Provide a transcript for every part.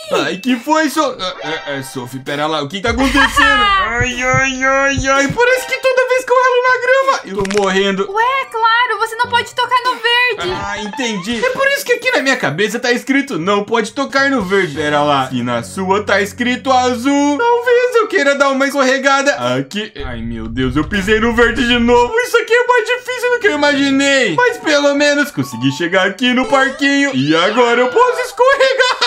Ai, que foi, Sophie, pera lá, o que tá acontecendo? Ai, parece que toda vez que eu ralo na grama, eu tô morrendo. Ué, claro, você não pode tocar no verde. Ah, entendi. É por isso que aqui na minha cabeça tá escrito não pode tocar no verde. Pera lá, e na sua tá escrito azul. Talvez eu queira dar uma escorregada aqui. Ai, meu Deus, eu pisei no verde de novo. Isso aqui é mais difícil do que eu imaginei. Mas pelo menos consegui chegar aqui no parquinho. E agora eu posso escorregar.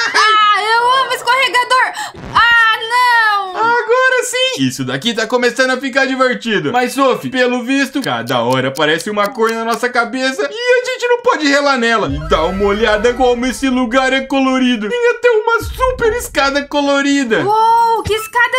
Ah, eu amo escorregador. Ah, não. Agora sim. Isso daqui tá começando a ficar divertido. Mas, Sophie, pelo visto, cada hora aparece uma cor na nossa cabeça e a gente não pode relar nela. E dá uma olhada como esse lugar é colorido. Tem até uma super escada colorida. Uou, que escada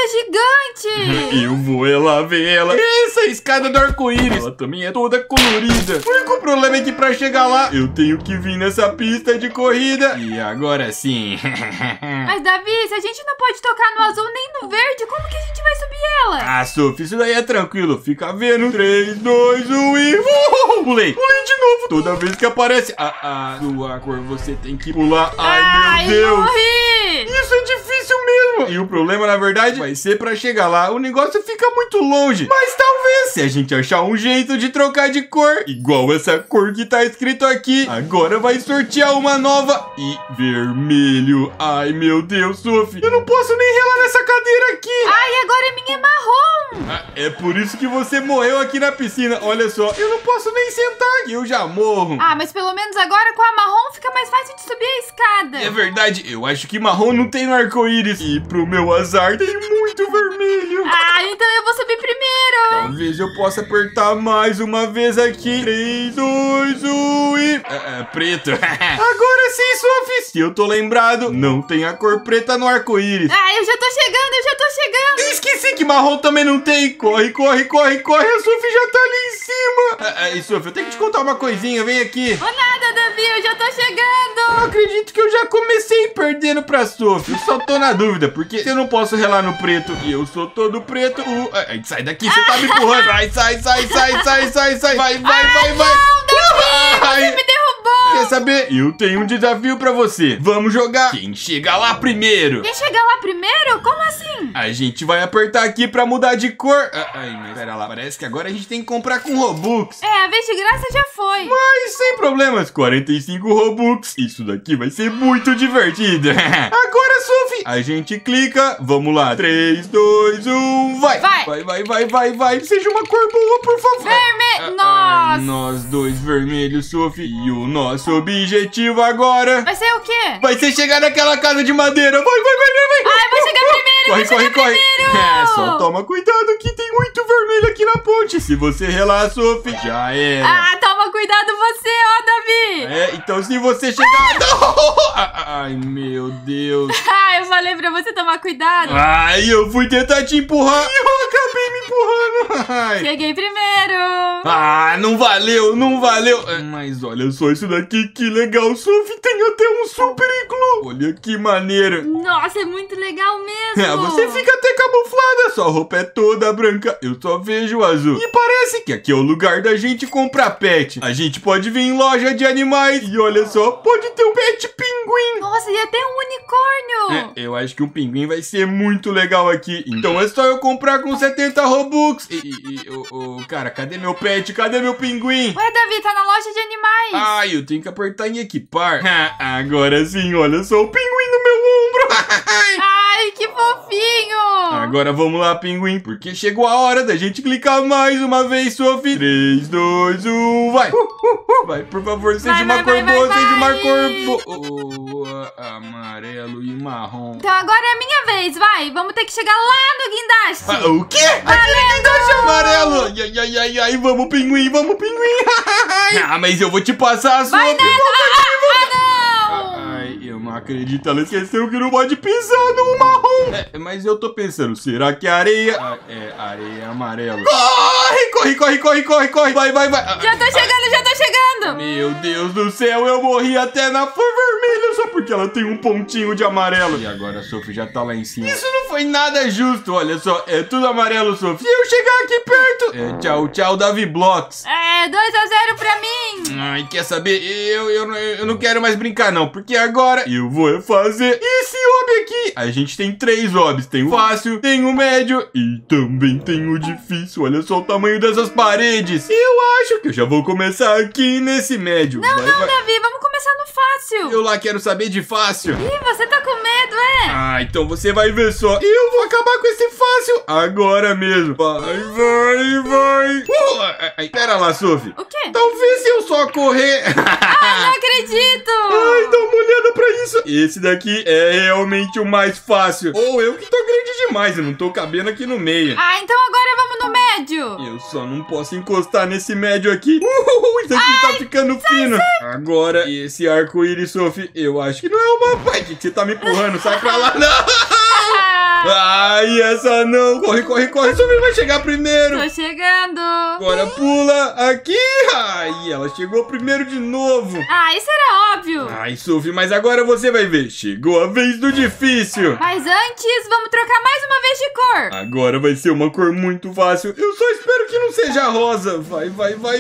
gigante. Eu vou lá ver ela. Essa escada do arco-íris. Ela também é toda colorida. O único problema é que pra chegar lá, eu tenho que vir nessa pista de corrida. E agora sim. Mas, Davi, se a gente não pode tocar no azul nem no verde, como que a gente vai subir ela? Ah, Sophie, isso daí é tranquilo. Fica vendo. 3, 2, 1 e... Pulei de novo. Toda vez que aparece a sua cor, você tem que pular. Ai, meu Deus. Morri. Isso é difícil mesmo. E o problema, na verdade, vai ser pra chegar lá. O negócio fica muito longe. Mas talvez, se a gente achar um jeito de trocar de cor, igual essa cor que tá escrito aqui, agora vai sortear uma nova e vermelho. Ai, meu Deus, Sophie. Eu não posso nem relar nessa cadeira aqui. Ai, agora a minha é marrom. Ah, é por isso que você morreu aqui na piscina. Olha só, eu não posso nem sentar aqui, eu já morro. Ah, mas pelo menos agora com a marrom fica mais fácil de subir a escada. É verdade, eu acho que marrom não tem no arco-íris. E pro meu azar tem muito vermelho. Ah, então eu vou subir primeiro. Talvez eu possa apertar mais uma vez aqui. 3, 2, 1 e... preto. Agora sim, Sophie, se eu tô lembrado, não tem a cor preta no arco-íris. Ah, eu já tô chegando. Eu esqueci que marrom também não tem. Corre, a Sophie já tá ali em cima. E Sophie, eu tenho que te contar uma coisinha, vem aqui. Ô nada, Davi, eu já tô chegando. Eu acredito que eu já comecei perdendo pra Sophie. Eu só tô na dúvida, porque eu não posso relar no preto e eu sou todo preto. Sai daqui, você tá me empurrando. Sai. Vai. Não, Davi, você me derrubou. Quer saber? Eu tenho um desafio pra você. Vamos jogar quem chega lá primeiro. Quem chegar lá primeiro? Como assim? A gente vai apertar aqui pra mudar de cor. Mas pera lá, parece que agora a gente tem que comprar com Robux. É, a vez de graça já foi. Mas sem problemas, 45 Robux. Isso daqui vai ser muito divertido. Agora, Sophie, a gente clica. Vamos lá, 3, 2, 1, vai. Vai. Seja uma cor boa, por favor. Vermelho. Nossa. Nós dois vermelhos, Sophie. E o nosso objetivo agora vai ser o quê? vai ser chegar naquela casa de madeira. Vai. Ai, vou chegar primeiro. Corre. Só toma cuidado que tem muito vermelho aqui na ponte. Se você relar, Sophie, já era. Ah, toma cuidado você, ó, Davi. Então se você chegar... Ai, meu Deus. Ah, eu falei pra você tomar cuidado. Ai, eu fui tentar te empurrar e eu acabei me empurrando. Ai. Cheguei primeiro. Ah, não valeu. Mas olha só isso daqui, que legal, Sophie. Tem até um super iglu. Olha que maneiro. Nossa, é muito legal mesmo. Você fica até camuflada, sua roupa é toda branca, eu só vejo o azul. E parece que aqui é o lugar da gente comprar pet. A gente pode vir em loja de animais e olha só, pode ter um pet pinguim. Nossa, e até um unicórnio. Eu acho que um pinguim vai ser muito legal aqui. Então é só eu comprar com 70 Robux. Cara, cadê meu pet? Cadê meu pinguim? Ué, Davi, tá na loja de animais. Ai, eu tenho que apertar em equipar. Agora sim, olha só o pinguim no meu ombro. Ai, que fofinho. Agora vamos lá, pinguim, porque chegou a hora da gente clicar mais uma vez, Sophie. 3, 2, 1, vai. Vai, por favor, seja uma cor boa, seja uma cor boa. Amarelo e marrom. Então agora é a minha vez, vai. Vamos ter que chegar lá no guindaste. O quê? Aquele guindaste amarelo. Ai, vamos, pinguim. Mas eu vou te passar, Sophie. Vai nela. Não. Ai, eu não acredito, ela esqueceu que não pode pisar no marrom. Mas eu tô pensando, será que é areia? Areia amarela. Corre. Vai. Já tô chegando. Meu Deus do céu, eu morri até na flor vermelha só porque que ela tem um pontinho de amarelo. E agora a Sophie já tá lá em cima. Isso não foi nada justo, olha só. É tudo amarelo, Sophie. Se eu chegar aqui perto... tchau, tchau, Davi Blocks. 2-0 pra mim. Ai, quer saber? Eu não quero mais brincar, não. Porque agora eu vou fazer esse hobby aqui. A gente tem 3 hobbies. Tem o fácil, tem o médio e também tem o difícil. Olha só o tamanho dessas paredes. Eu acho que eu já vou começar aqui nesse médio. Não, Davi, vamos começar no fácil. Eu lá quero saber de fácil. Ih, você tá com medo, é? Ah, então você vai ver só. Eu vou acabar com esse fácil agora mesmo. Vai. Pera lá, Sophie. O quê? Talvez se eu só correr... Ai, não acredito. Ai, dá uma olhada pra isso. Esse daqui é realmente o mais fácil. Ou eu que tô grande demais, eu não tô cabendo aqui no meio. Ah, então agora vamos no médio. Eu só não posso encostar nesse médio aqui. Isso aqui tá ficando fino. Agora, esse arco-íris, Sophie, eu acho que não é uma... Pai, que você tá me empurrando? Sai pra lá, não! Ai, essa não. Corre. Sophie vai chegar primeiro. Tô chegando. Agora pula aqui. Ai, ela chegou primeiro de novo. Ah, isso era óbvio. Ai, Sophie, mas agora você vai ver. Chegou a vez do difícil. Mas antes, vamos trocar mais uma vez de cor. Agora vai ser uma cor muito fácil. Eu só espero que não seja rosa. Vai.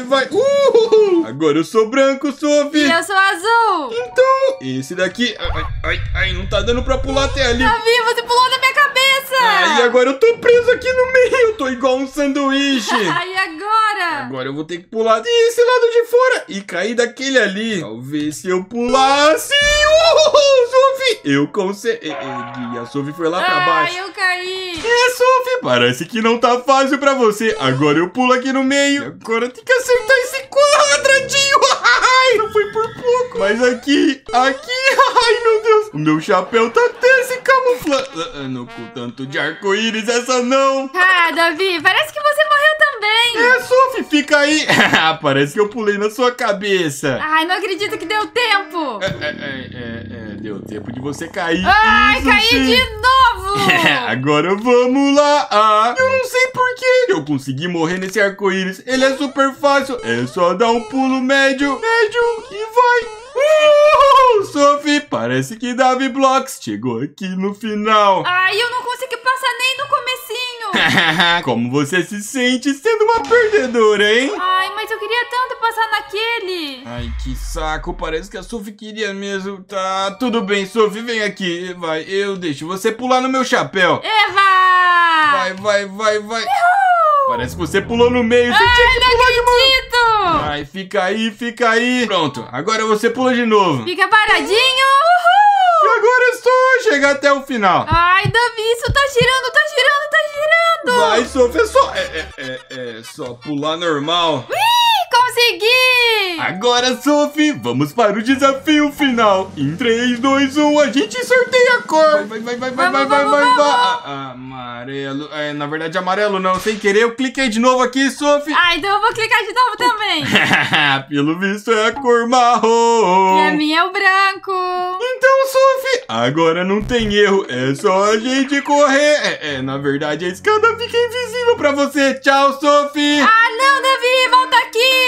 Agora eu sou branco, Sophie. E eu sou azul. Então, esse daqui... Ai, não tá dando pra pular até ali. Davi, você pulou na minha cabeça. E agora eu tô preso aqui no meio. Eu tô igual um sanduíche. E agora? Agora eu vou ter que pular desse lado de fora e cair daquele ali. Talvez se eu pular assim... Sophie, eu consegui. A Sophie foi lá pra baixo. Ai, eu caí. Sophie, parece que não tá fácil pra você. Agora eu pulo aqui no meio. E agora tem que acertar esse quadradinho. Ai, não foi por pouco. Mas aqui. Ai, meu Deus. O meu chapéu tá até se camuflando. Com tanto de arco-íris, essa não. Ah, Davi, parece que você morreu também. Sophie, fica aí. Parece que eu pulei na sua cabeça. Ai, não acredito que deu tempo. Deu tempo de você cair. Ai, Isso caí sim. de novo. Agora vamos lá. Eu não sei por que eu consegui morrer nesse arco-íris. Ele é super fácil. É só dar um pulo médio e vai. Sophie, parece que Davi Blocks chegou aqui no final. Ai, eu não consegui passar nem no comecinho. Como você se sente sendo uma perdedora, hein? Ai, mas eu queria tanto passar naquele. Ai, que saco. Parece que a Sophie queria mesmo. Tá, tudo bem, Sophie, vem aqui. Vai, eu deixo você pular no meu chapéu. Eva! Vai. Parece que você pulou no meio. Você tinha que pular de novo. Ai, fica aí. Pronto, agora você pula de novo. Fica paradinho. E agora é só chegar até o final. Ai, Davi, isso tá girando. Vai, Sophie, é só pular normal. Consegui! Agora, Sophie, vamos para o desafio final. Em 3, 2, 1, a gente sorteia a cor. Vai. Amarelo. Na verdade, amarelo não. Sem querer, eu cliquei de novo aqui, Sophie. Ah, então eu vou clicar de novo também. Pelo visto, é a cor marrom. E a minha é o branco. Então, Sophie, agora não tem erro. É só a gente correr. Na verdade, a escada fica invisível pra você. Tchau, Sophie. Ah, não, Davi, volta aqui.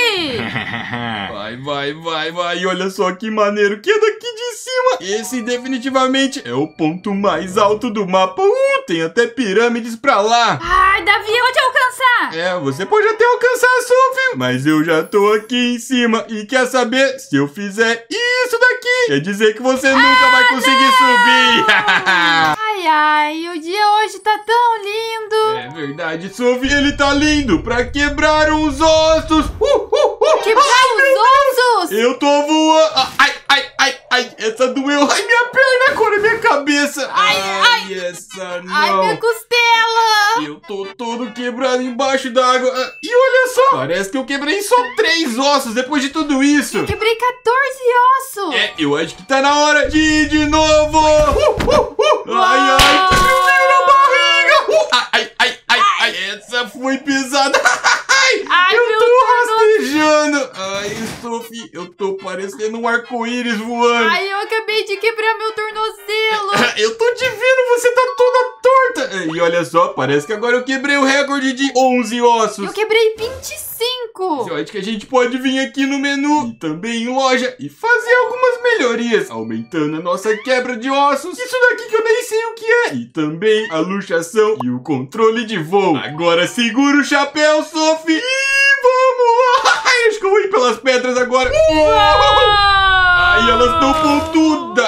Vai. E olha só que maneiro que é daqui de cima. Esse definitivamente é o ponto mais alto do mapa. Tem até pirâmides pra lá. Ai, Davi, eu vou te alcançar. Você pode até alcançar a Sophie, mas eu já tô aqui em cima. E quer saber? Se eu fizer isso daqui, quer dizer que você nunca vai conseguir subir. Ai, o dia hoje tá tão lindo. É verdade, Sophie, ele tá lindo pra quebrar os ossos. Quebrar os ossos? Eu tô voando. Ai, essa doeu. Ai, minha perna, agora minha cabeça. Ai, essa não. Ai, minha costela. Eu tô todo quebrado embaixo d'água. E olha só, parece que eu quebrei só 3 ossos depois de tudo isso. Eu quebrei 14 ossos. Eu acho que tá na hora de ir de novo. Ai, que meu veio na barriga. Ai, essa foi pesada. Ai, eu tô rastejando. Ai, Sophie, eu tô parecendo um arco-íris voando. Ai, eu acabei de quebrar meu tornozelo. Eu tô te vendo, você tá toda torta. E olha só, parece que agora eu quebrei o recorde de 11 ossos. Eu quebrei 25. Eu acho que a gente pode vir aqui no menu e também em loja e fazer algumas melhorias, aumentando a nossa quebra de ossos. Isso daqui que eu nem sei o que é. E também a luxação e o controle de voo. Agora segura o chapéu, Sophie. E vamos lá. Acho que eu vou ir pelas pedras agora. Ai, elas estão pontudas.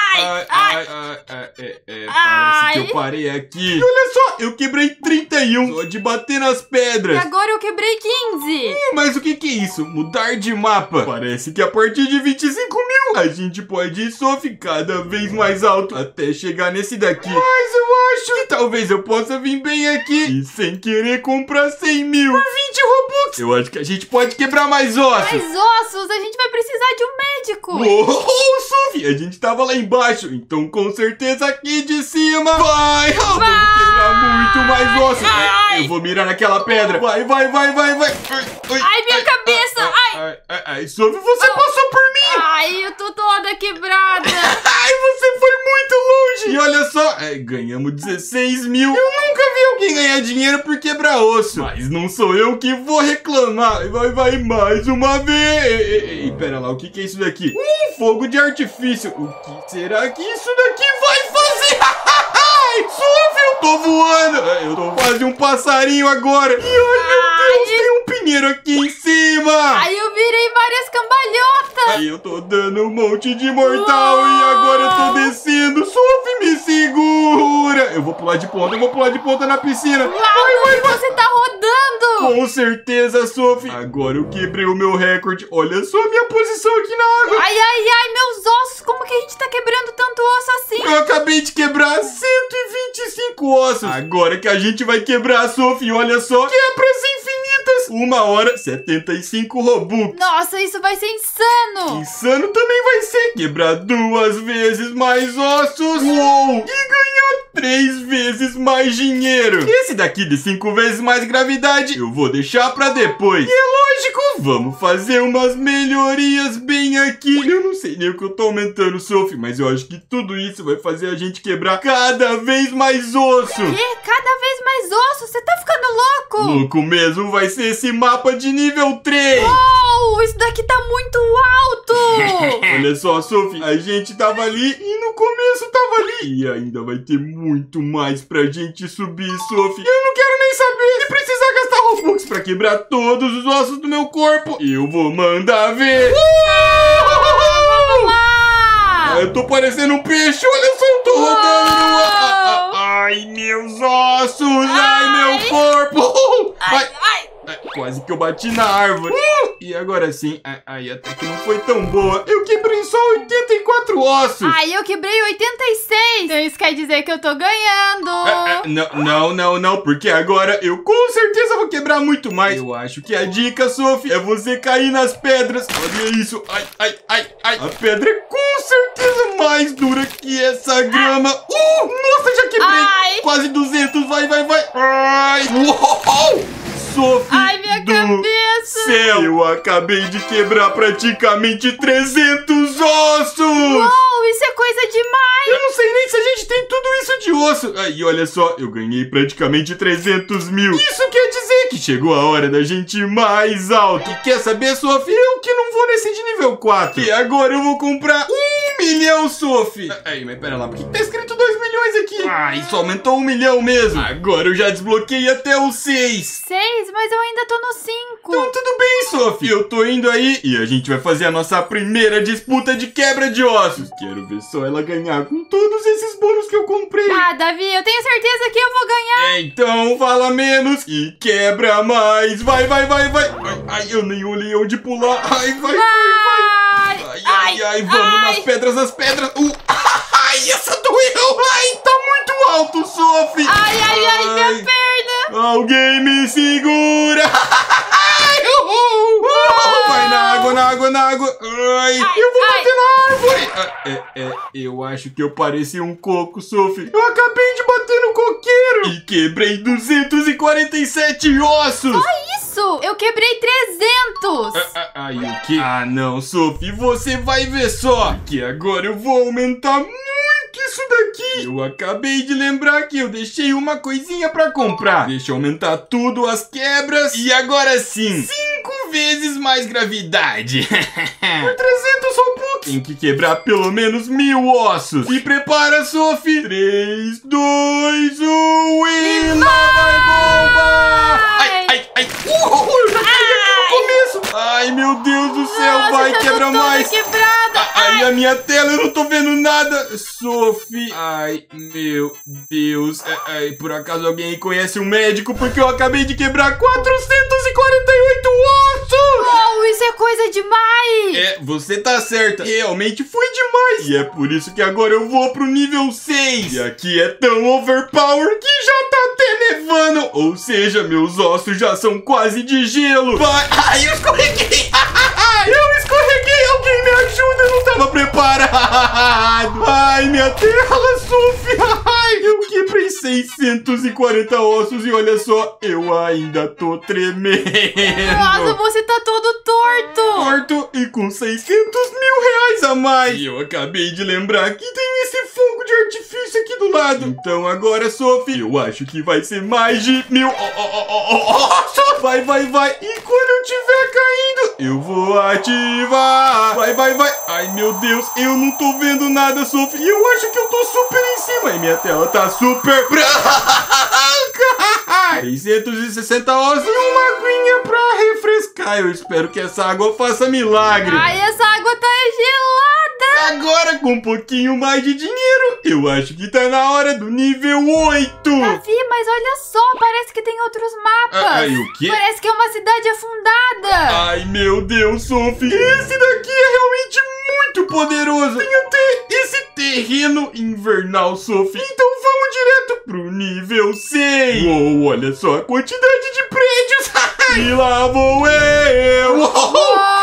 Parece que eu parei aqui. E olha só, eu quebrei 31 só de bater nas pedras. E agora eu quebrei 15. Mas o que é isso? Mudar de mapa. Parece que a partir de 25 mil a gente pode ir, Sophie, cada vez mais alto até chegar nesse daqui. Mas eu acho que talvez eu possa vir bem aqui e sem querer comprar 100 mil por 20 Robux. Eu acho que a gente pode quebrar mais ossos. Mais ossos? A gente vai precisar de um médico. Uou, Sophie, a gente tava lá embaixo, então com certeza aqui de cima vai. Vamos quebrar muito mais ossos. Eu vou mirar naquela pedra. Vai. Ai, minha cabeça. Ai, Sophie, você passou por mim. Ai, eu tô toda quebrada. Ai, você foi muito longe. E olha só, ganhamos 16 mil. Eu nunca vi alguém ganhar dinheiro por quebrar osso. Mas não sou eu que vou reclamar. Vai mais uma vez. Ei, pera lá, o que é isso daqui? Fogo de artifício. O que será que isso daqui vai fazer? Sophie, eu tô voando. Eu tô quase um passarinho agora. E ai, meu Deus, tem um pinheiro aqui em cima. Ai, eu virei várias cambalhotas. Aí eu tô dando um monte de mortal. Uou. E agora eu tô descendo. Sophie, me segura. Eu vou pular de ponta na piscina. Vai, você tá rodando. Com certeza, Sophie. Agora eu quebrei o meu recorde. Olha só a minha posição aqui na água. Ai, meus ossos. Como que a gente tá quebrando tanto osso assim? Eu acabei de quebrar 125 ossos. Agora que a gente vai quebrar, Sophie, olha só. Quebras infinitas. 1 hora, 75 Robux. Nossa, isso vai ser insano. Insano também vai ser quebrar 2 vezes mais ossos. Uou! E ganhar 3 vezes mais dinheiro. Esse daqui de 5 vezes mais gravidade eu vou deixar pra depois. E é lógico, vamos fazer umas melhorias bem aqui. Eu não sei nem o que eu tô aumentando, Sophie, mas eu acho que tudo isso vai fazer a gente quebrar cada vez mais osso. Que? Cada vez mais osso? Você tá ficando louco? Louco mesmo vai ser esse mapa de nível 3. Uou, isso daqui tá muito alto. Olha só, Sophie, a gente tava ali e no começo tava ali. E ainda vai ter muito mais pra gente subir, Sophie. Eu não quero nem saber. Se precisar gastar Robux pra quebrar todos os ossos do meu corpo, eu vou mandar ver. Vamos lá. Eu tô parecendo um peixe. Olha só, eu tô rodando no ar. Ai, meus ossos. Ai, meu corpo. Quase que eu bati na árvore. E agora sim, aí até que não foi tão boa. Eu quebrei só 84 ossos. Ai, eu quebrei 86. Então isso quer dizer que eu tô ganhando. Não, porque agora eu com certeza vou quebrar muito mais. Eu acho que a dica, Sophie, é você cair nas pedras. Olha isso. Ai. A pedra é com certeza mais dura que essa grama. Nossa, já quebrei. Quase 200. Vai. Ai. Uou! Sophie, minha cabeça. Céu, eu acabei de quebrar praticamente 300 ossos. Uou, isso é coisa demais. Eu não sei nem se a gente tem tudo isso de osso. E olha só, eu ganhei praticamente 300 mil. Isso quer dizer que chegou a hora da gente ir mais alto. E quer saber, Sophie? Eu que não vou nesse de nível 4. E agora eu vou comprar 1 milhão, Sophie. Mas pera lá, por que tá escrito 2 milhões aqui? Isso aumentou 1 milhão mesmo. Agora eu já desbloqueei até o 6. 6? Mas eu ainda tô no 5. Então tudo bem, Sophie. Eu tô indo aí e a gente vai fazer a nossa primeira disputa de quebra de ossos. Quero ver só ela ganhar com todos esses bônus que eu comprei. Davi, eu tenho certeza que eu vou ganhar. Então fala menos e quebra mais. Vai. Ai, eu nem olhei onde pular. Ai, vai. Ai, vamos nas pedras. Ai, essa doeu. Ai, tá muito alto, Sophie. Ai, minha perna. Alguém me segura. Vai na água. Ai, eu vou bater na árvore. Eu acho que eu pareci um coco, Sophie. Eu acabei de bater no coqueiro e quebrei 247 ossos. Só isso? Eu quebrei 300. O quê? Não, Sophie, você vai ver só. Que agora eu vou aumentar muito muito isso daqui. Eu acabei de lembrar que eu deixei uma coisinha pra comprar. Deixa eu aumentar tudo, as quebras. E agora sim, 5 vezes mais gravidade. Por 300 só um pouco. Tem que quebrar pelo menos 1000 ossos. Se prepara, Sophie. 3, 2, 1 e lá vai bomba! Ai, ai, ai. Eu já caí aqui no começo. Ai, meu Deus do céu. Nossa, vai, quebra mais. Quebrada. Ai, a minha tela, eu não tô vendo nada. Sophie. Ai, meu Deus. Ai, por acaso alguém conhece um médico? Porque eu acabei de quebrar 448 ossos. Oh, isso é coisa demais. É, você tá certa. Realmente foi demais. E é por isso que agora eu vou pro nível 6. E aqui é tão overpower que já tá até nevando. Ou seja, meus ossos já são quase de gelo. Vai. Ai, eu escorreguei. Eu escorreguei. Alguém me ajuda. Eu não tava preparado. Ai, minha tela, Sophie. Ai, eu quebrei 640 ossos e olha só, eu ainda tô tremendo. Nossa, você tá todo torto. Torto e com 600 mil reais a mais. E eu acabei de lembrar que tem esse fogo de artifício aqui do lado. Então agora, Sophie, eu acho que vai ser mais de 1000 ossos. Vai, vai, vai. E quando eu tiver caindo, eu vou ativar. Vai, vai, vai. Ai, meu Deus, eu não tô vendo nada, Sophie. E eu acho que eu tô super em cima. E minha tela tá super branca. 660 ossos e uma aguinha pra refrescar. Eu espero que essa água faça milagre. Ai, essa água tá gelada. Agora, com um pouquinho mais de dinheiro, eu acho que tá na hora do nível 8. Davi, mas olha só, parece que tem outros mapas. Ai, o quê? Parece que é uma cidade afundada. Ai, meu Deus, Sophie. Esse daqui é realmente muito poderoso. Tem até esse terreno invernal, Sophie. Então vamos direto pro nível 6. Uou, olha só a quantidade de prédios. E lá vou eu. Uou.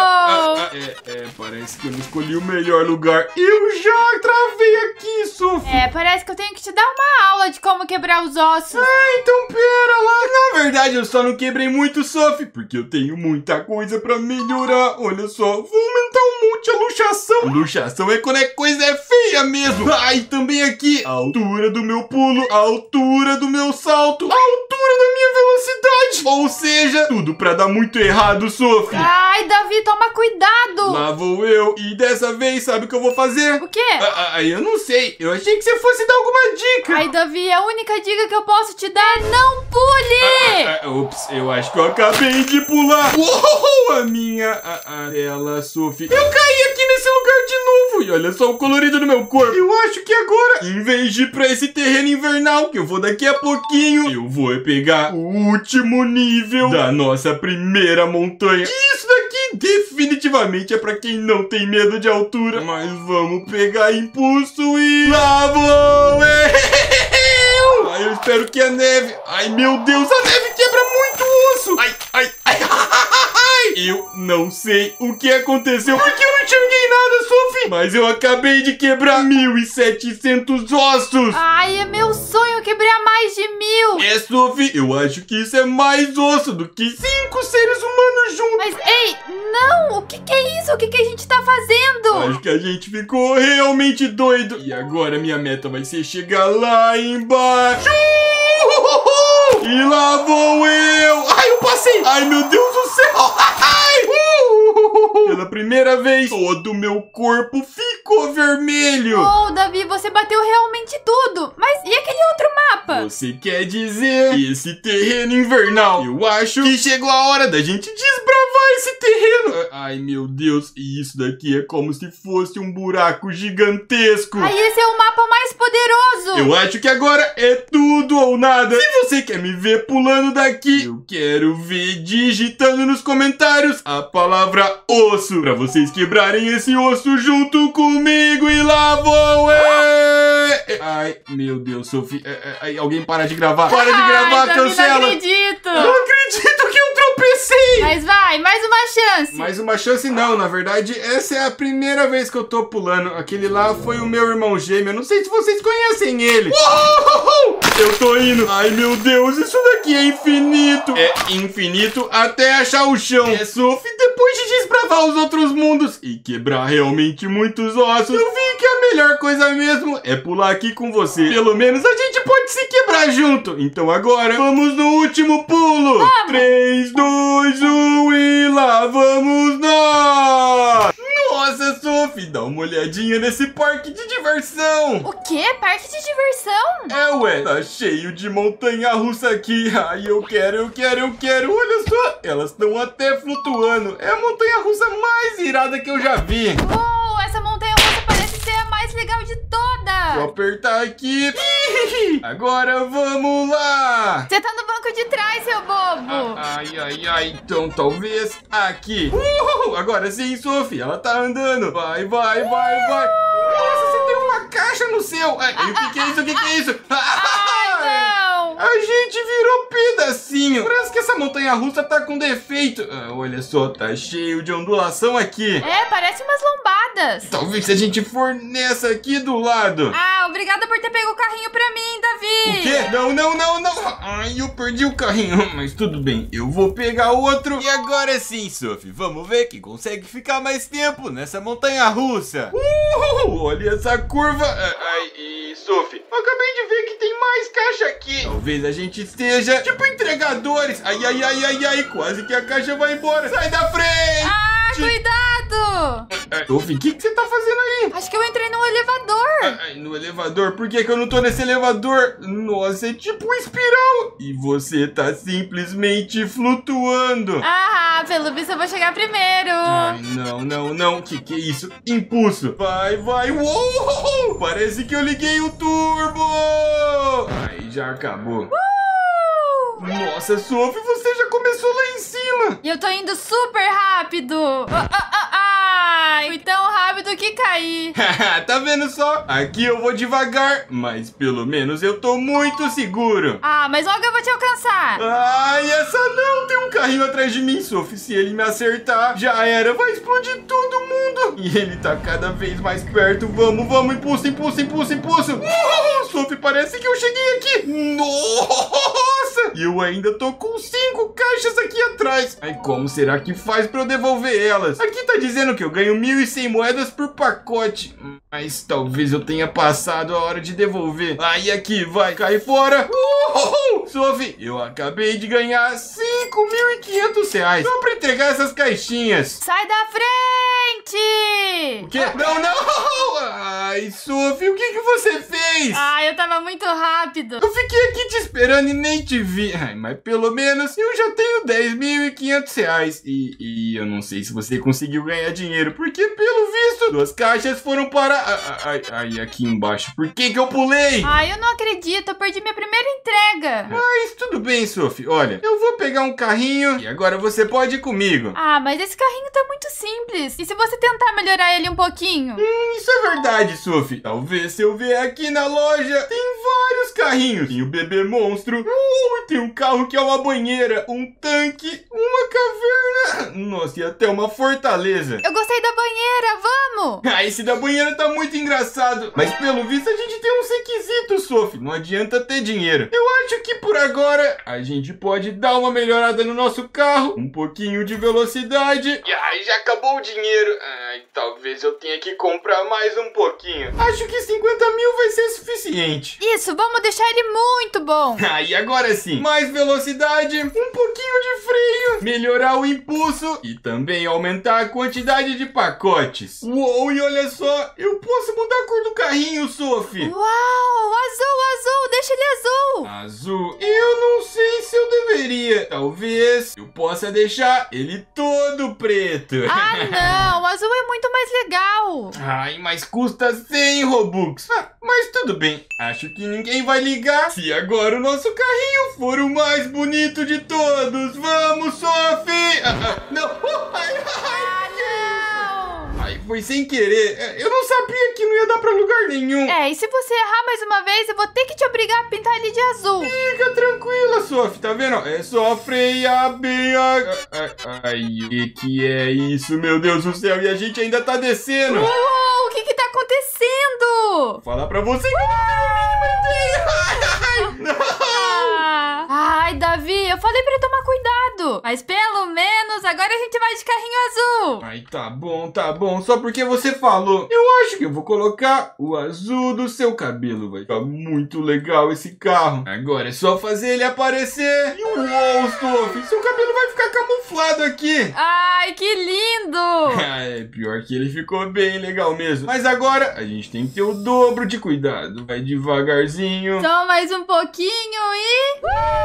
Parece que eu não escolhi o melhor lugar. Eu já travei aqui, Sophie. Parece que eu tenho que te dar uma aula de como quebrar os ossos. Então pera lá. Na verdade, eu só não quebrei muito, Sophie, porque eu tenho muita coisa pra melhorar. Olha só, vou aumentar um monte a luxação. Luxação é quando a coisa é feia mesmo. E também aqui, a altura do meu pulo, a altura do meu salto, a altura da minha velocidade. Ou seja, tudo pra dar muito errado, Sophie. Ai, Davi, toma cuidado. Lá vou eu. E dessa vez, sabe o que eu vou fazer? O quê? Eu não sei. Eu achei que você fosse dar alguma dica. Ai, Davi, a única dica que eu posso te dar é não pule. Ups, eu acho que eu acabei de pular. Uou, a minha tela, Sophie. Eu caí aqui nesse lugar de novo. E olha só o colorido do meu corpo. Eu acho que agora, em vez de ir pra esse terreno invernal, que eu vou daqui a pouquinho, eu vou pegar o último nível da nossa primeira montanha. E isso daqui definitivamente é pra quem não tem medo de altura. Mas vamos pegar impulso e lá vou eu. Ai, eu espero que a neve... Ai, meu Deus, a neve quebra muito osso. Ai, ai, ai, ai. Eu não sei o que aconteceu, porque eu não enxerguei nada, Sophie. Mas eu acabei de quebrar 1700 ossos. Ai, é meu sonho quebrar mais de 1000. Sophie, eu acho que isso é mais osso do que 5 seres humanos juntos. Mas, ei, não, o que é isso? O que a gente tá fazendo? Acho que a gente ficou realmente doido. E agora minha meta vai ser chegar lá embaixo. E lá vou eu. Ai, eu passei. Ai, meu Deus do céu. Ai. Pela primeira vez, todo o meu corpo ficou vermelho. Oh, Davi, você bateu realmente tudo. Mas e aquele outro mapa? Você quer dizer esse terreno invernal? Eu acho que chegou a hora da gente desbravar esse terreno. Ai, meu Deus. E isso daqui é como se fosse um buraco gigantesco. Ai, esse é o mapa mais poderoso. Eu acho que agora é tudo ou nada. Se você quer me ver pulando daqui, eu quero ver digitando nos comentários a palavra osso, pra vocês quebrarem esse osso junto comigo. E lá vou eu. Ai, meu Deus, Sophie. Alguém para de gravar. Para de gravar, cancela. Não acredito. Não acredito que eu tropecei. Mas vai, mais uma chance. Mais uma chance não, na verdade, essa é a primeira vez que eu tô pulando. Aquele lá foi o meu irmão gêmeo. Eu não sei se vocês conhecem ele. Eu tô indo. Ai, meu Deus, isso daqui é infinito. É infinito até achar o chão. Sophie, depois de desbravar os outros mundos e quebrar realmente muitos ossos, eu vi que a melhor coisa mesmo é pular aqui com você. Pelo menos a gente pode se quebrar junto. Então agora, vamos no último pulo. Vamos. 3, 2, 1 e lá vamos nós! Nossa, Sophie, dá uma olhadinha nesse parque de diversão. O quê? Parque de diversão? É, ué, tá cheio de montanha-russa aqui. Ai, eu quero. Olha só, elas estão até flutuando. É a montanha-russa mais irada que eu já vi. Uou, essa montanha-russa parece ser a mais legal de Vou todas. apertar aqui. Agora vamos lá. Você tá no banco de trás, seu bobo. Ai. Então talvez aqui. Agora sim, Sophie. Ela tá andando. Vai. Nossa, você tem uma caixa no céu. Ai, o que é isso? Ai, não. A gente virou pedacinho. Parece que essa montanha-russa tá com defeito. Olha só, tá cheio de ondulação aqui. É, parece umas lombadas. Talvez se a gente for nessa aqui do lado. Ah, obrigada por ter pego o carrinho pra mim, Davi. O quê? Não. Ai, eu perdi o carrinho. Mas tudo bem, eu vou pegar outro. E agora sim, Sophie, vamos ver quem consegue ficar mais tempo nessa montanha-russa. Olha essa curva. Sophie, eu acabei de ver que tem mais caixa aqui. Talvez a gente esteja tipo entregadores. Ai, quase que a caixa vai embora. Sai da frente. Ah, cuidado. Sophie, o que você tá fazendo aí? Acho que eu entrei num elevador. No elevador? Por que eu não tô nesse elevador? Nossa, é tipo um espiral. E você tá simplesmente flutuando. Ah, pelo visto eu vou chegar primeiro. Ai, não. Que é isso? Impulso. Vai. Uou! Parece que eu liguei o turbo. Ai, já acabou. Nossa, Sophie, você já começou lá em cima. E eu tô indo super rápido. Fui tão rápido que caí. Tá vendo só? Aqui eu vou devagar, mas pelo menos eu tô muito seguro. Ah, mas logo eu vou te alcançar. Ai, essa não! Tem um carrinho atrás de mim, Sophie. Se ele me acertar, já era. Vai explodir todo mundo. E ele tá cada vez mais perto. Vamos. Impulso. Sophie, parece que eu cheguei aqui. Nossa! E eu ainda tô com 5 caixas aqui atrás. Ai, como será que faz pra eu devolver elas? Aqui tá dizendo que eu ganho 1.100 moedas por pacote. Mas talvez eu tenha passado a hora de devolver. Aí aqui, vai, cai fora. Sophie, eu acabei de ganhar 5.500 reais só pra entregar essas caixinhas. Sai da frente! O quê? Não! Ai, Sophie, o que você fez? Ah, eu tava muito rápido. Eu fiquei aqui te esperando e nem te vi. Ai, mas pelo menos eu já tenho 10.500 reais. E eu não sei se você conseguiu ganhar dinheiro, porque pelo visto 2 caixas foram para... Ai, aqui embaixo. Por que eu pulei? Ai, eu não acredito. Eu perdi minha primeira entrega. Mas tudo bem, Sophie. Olha, eu vou pegar um carrinho e agora você pode ir comigo. Ah, mas esse carrinho tá muito simples. E se você tentar melhorar ele um pouquinho? Isso é verdade, Sophie. Talvez se eu vier aqui na loja, tem vários carrinhos. Tem o bebê monstro. Tem um carro que é uma banheira, um tanque, uma caverna. Nossa, e até uma fortaleza. Eu gostei da banheira, vamos! Esse da banheira tá muito engraçado. Mas pelo visto a gente tem uns requisitos, Sophie. Não adianta ter dinheiro. Eu acho que por agora a gente pode dar uma melhorada no nosso carro. Um pouquinho de velocidade. E aí já acabou o dinheiro. Ai, talvez eu tenha que comprar mais um pouquinho. Acho que 50 mil vai ser suficiente. Isso, vamos deixar ele muito bom. E agora sim, mais velocidade, um pouquinho de freio, melhorar o impulso e também aumentar a quantidade de pacotes. Uou, e olha só, eu posso mudar a cor do carrinho, Sophie. Uau, azul, deixa ele azul. Azul, eu não sei se eu deveria. Talvez eu possa deixar ele todo preto. Ah, não, o azul é muito mais legal. Ai, mas custa 100 Robux. Mas tudo bem, acho que ninguém vai ligar se agora o nosso carrinho for o mais bonito de todos. Vamos, Sophie! Não! Não! Ai, foi sem querer. Eu não sabia que não ia dar pra lugar nenhum. E se você errar mais uma vez, eu vou ter que te obrigar a pintar ele de azul. Fica tranquila, Sophie, tá vendo? É só frear bem Ai, o que é isso, meu Deus do céu? E a gente ainda tá descendo. Uou, o que tá acontecendo? Vou falar pra você que eu não tenho a mínima ideia. Não! Ai, Davi, eu falei pra ele tomar cuidado. azul. Mas pelo menos agora a gente vai de carrinho azul. Ai, tá bom, tá bom. Só porque você falou. Eu acho que eu vou colocar o azul do seu cabelo. Vai ficar muito legal esse carro. Agora é só fazer ele aparecer. E uou, Sophie, seu cabelo vai ficar camuflado aqui. Ai, que lindo. É, pior que ele ficou bem legal mesmo. Mas agora a gente tem que ter o dobro de cuidado. Vai devagarzinho. Só mais um pouquinho e...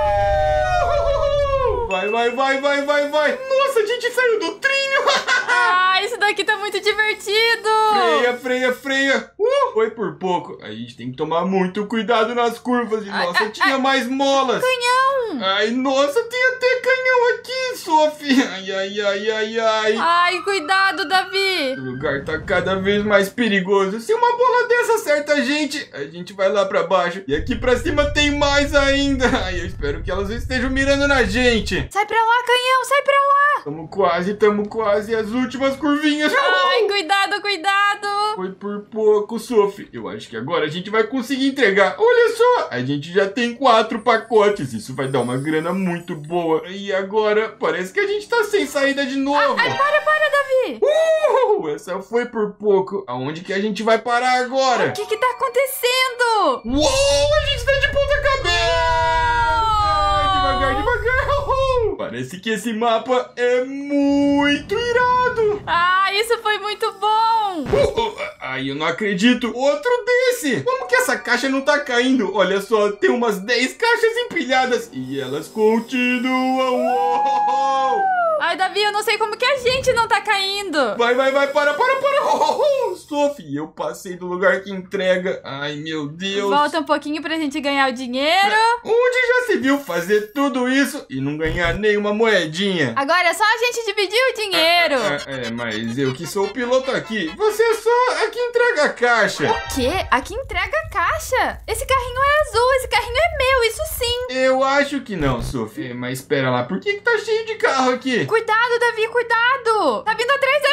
Vai, vai, vai, vai, vai, vai. Nossa, a gente saiu do trilho. Ah, isso daqui tá muito divertido. Freia, freia, freia. Foi por pouco. A gente tem que tomar muito cuidado nas curvas. E nossa, tinha mais molas. Canhão. Ai, nossa, tem até canhão aqui, Sophie. Ai, ai, ai, ai, ai. Ai, cuidado, Davi. O lugar tá cada vez mais perigoso. Se uma bola dessa acerta a gente vai lá pra baixo. E aqui pra cima tem mais ainda. Ai, eu espero que elas estejam mirando na gente. Sai pra lá, canhão, sai pra lá. Tamo quase. As últimas curvinhas. Ai, cuidado, cuidado. Foi por pouco, Sophie. Eu acho que agora a gente vai conseguir entregar. Olha só, a gente já tem 4 pacotes. Isso vai dar uma grana muito boa. E agora, parece que a gente tá sem saída de novo. Ai, para, Davi. Essa foi por pouco. Aonde que a gente vai parar agora? O que tá acontecendo? Uou, a gente tá de ponta cabeça. Devagar, devagar. Parece que esse mapa é muito irado. Ah, isso foi muito bom. Ai, eu não acredito. Outro desse. Como que essa caixa não tá caindo? Olha só, tem umas 10 caixas empilhadas. E elas continuam. Uou. Ai, Davi, eu não sei como que a gente não tá caindo. Vai, para. Sophie, eu passei do lugar que entrega. Ai, meu Deus. Volta um pouquinho pra gente ganhar o dinheiro. Onde já se viu fazer tudo isso e não ganhar nenhuma moedinha? Agora é só a gente dividir o dinheiro. Mas eu que sou o piloto aqui. Você só aqui entrega a caixa. O quê? Aqui entrega a caixa? Esse carrinho é azul, esse carrinho é meu, isso sim. Eu acho que não, Sophie. Mas espera lá, por que tá cheio de carro aqui? Cuidado, Davi, cuidado. Tá vindo atrás da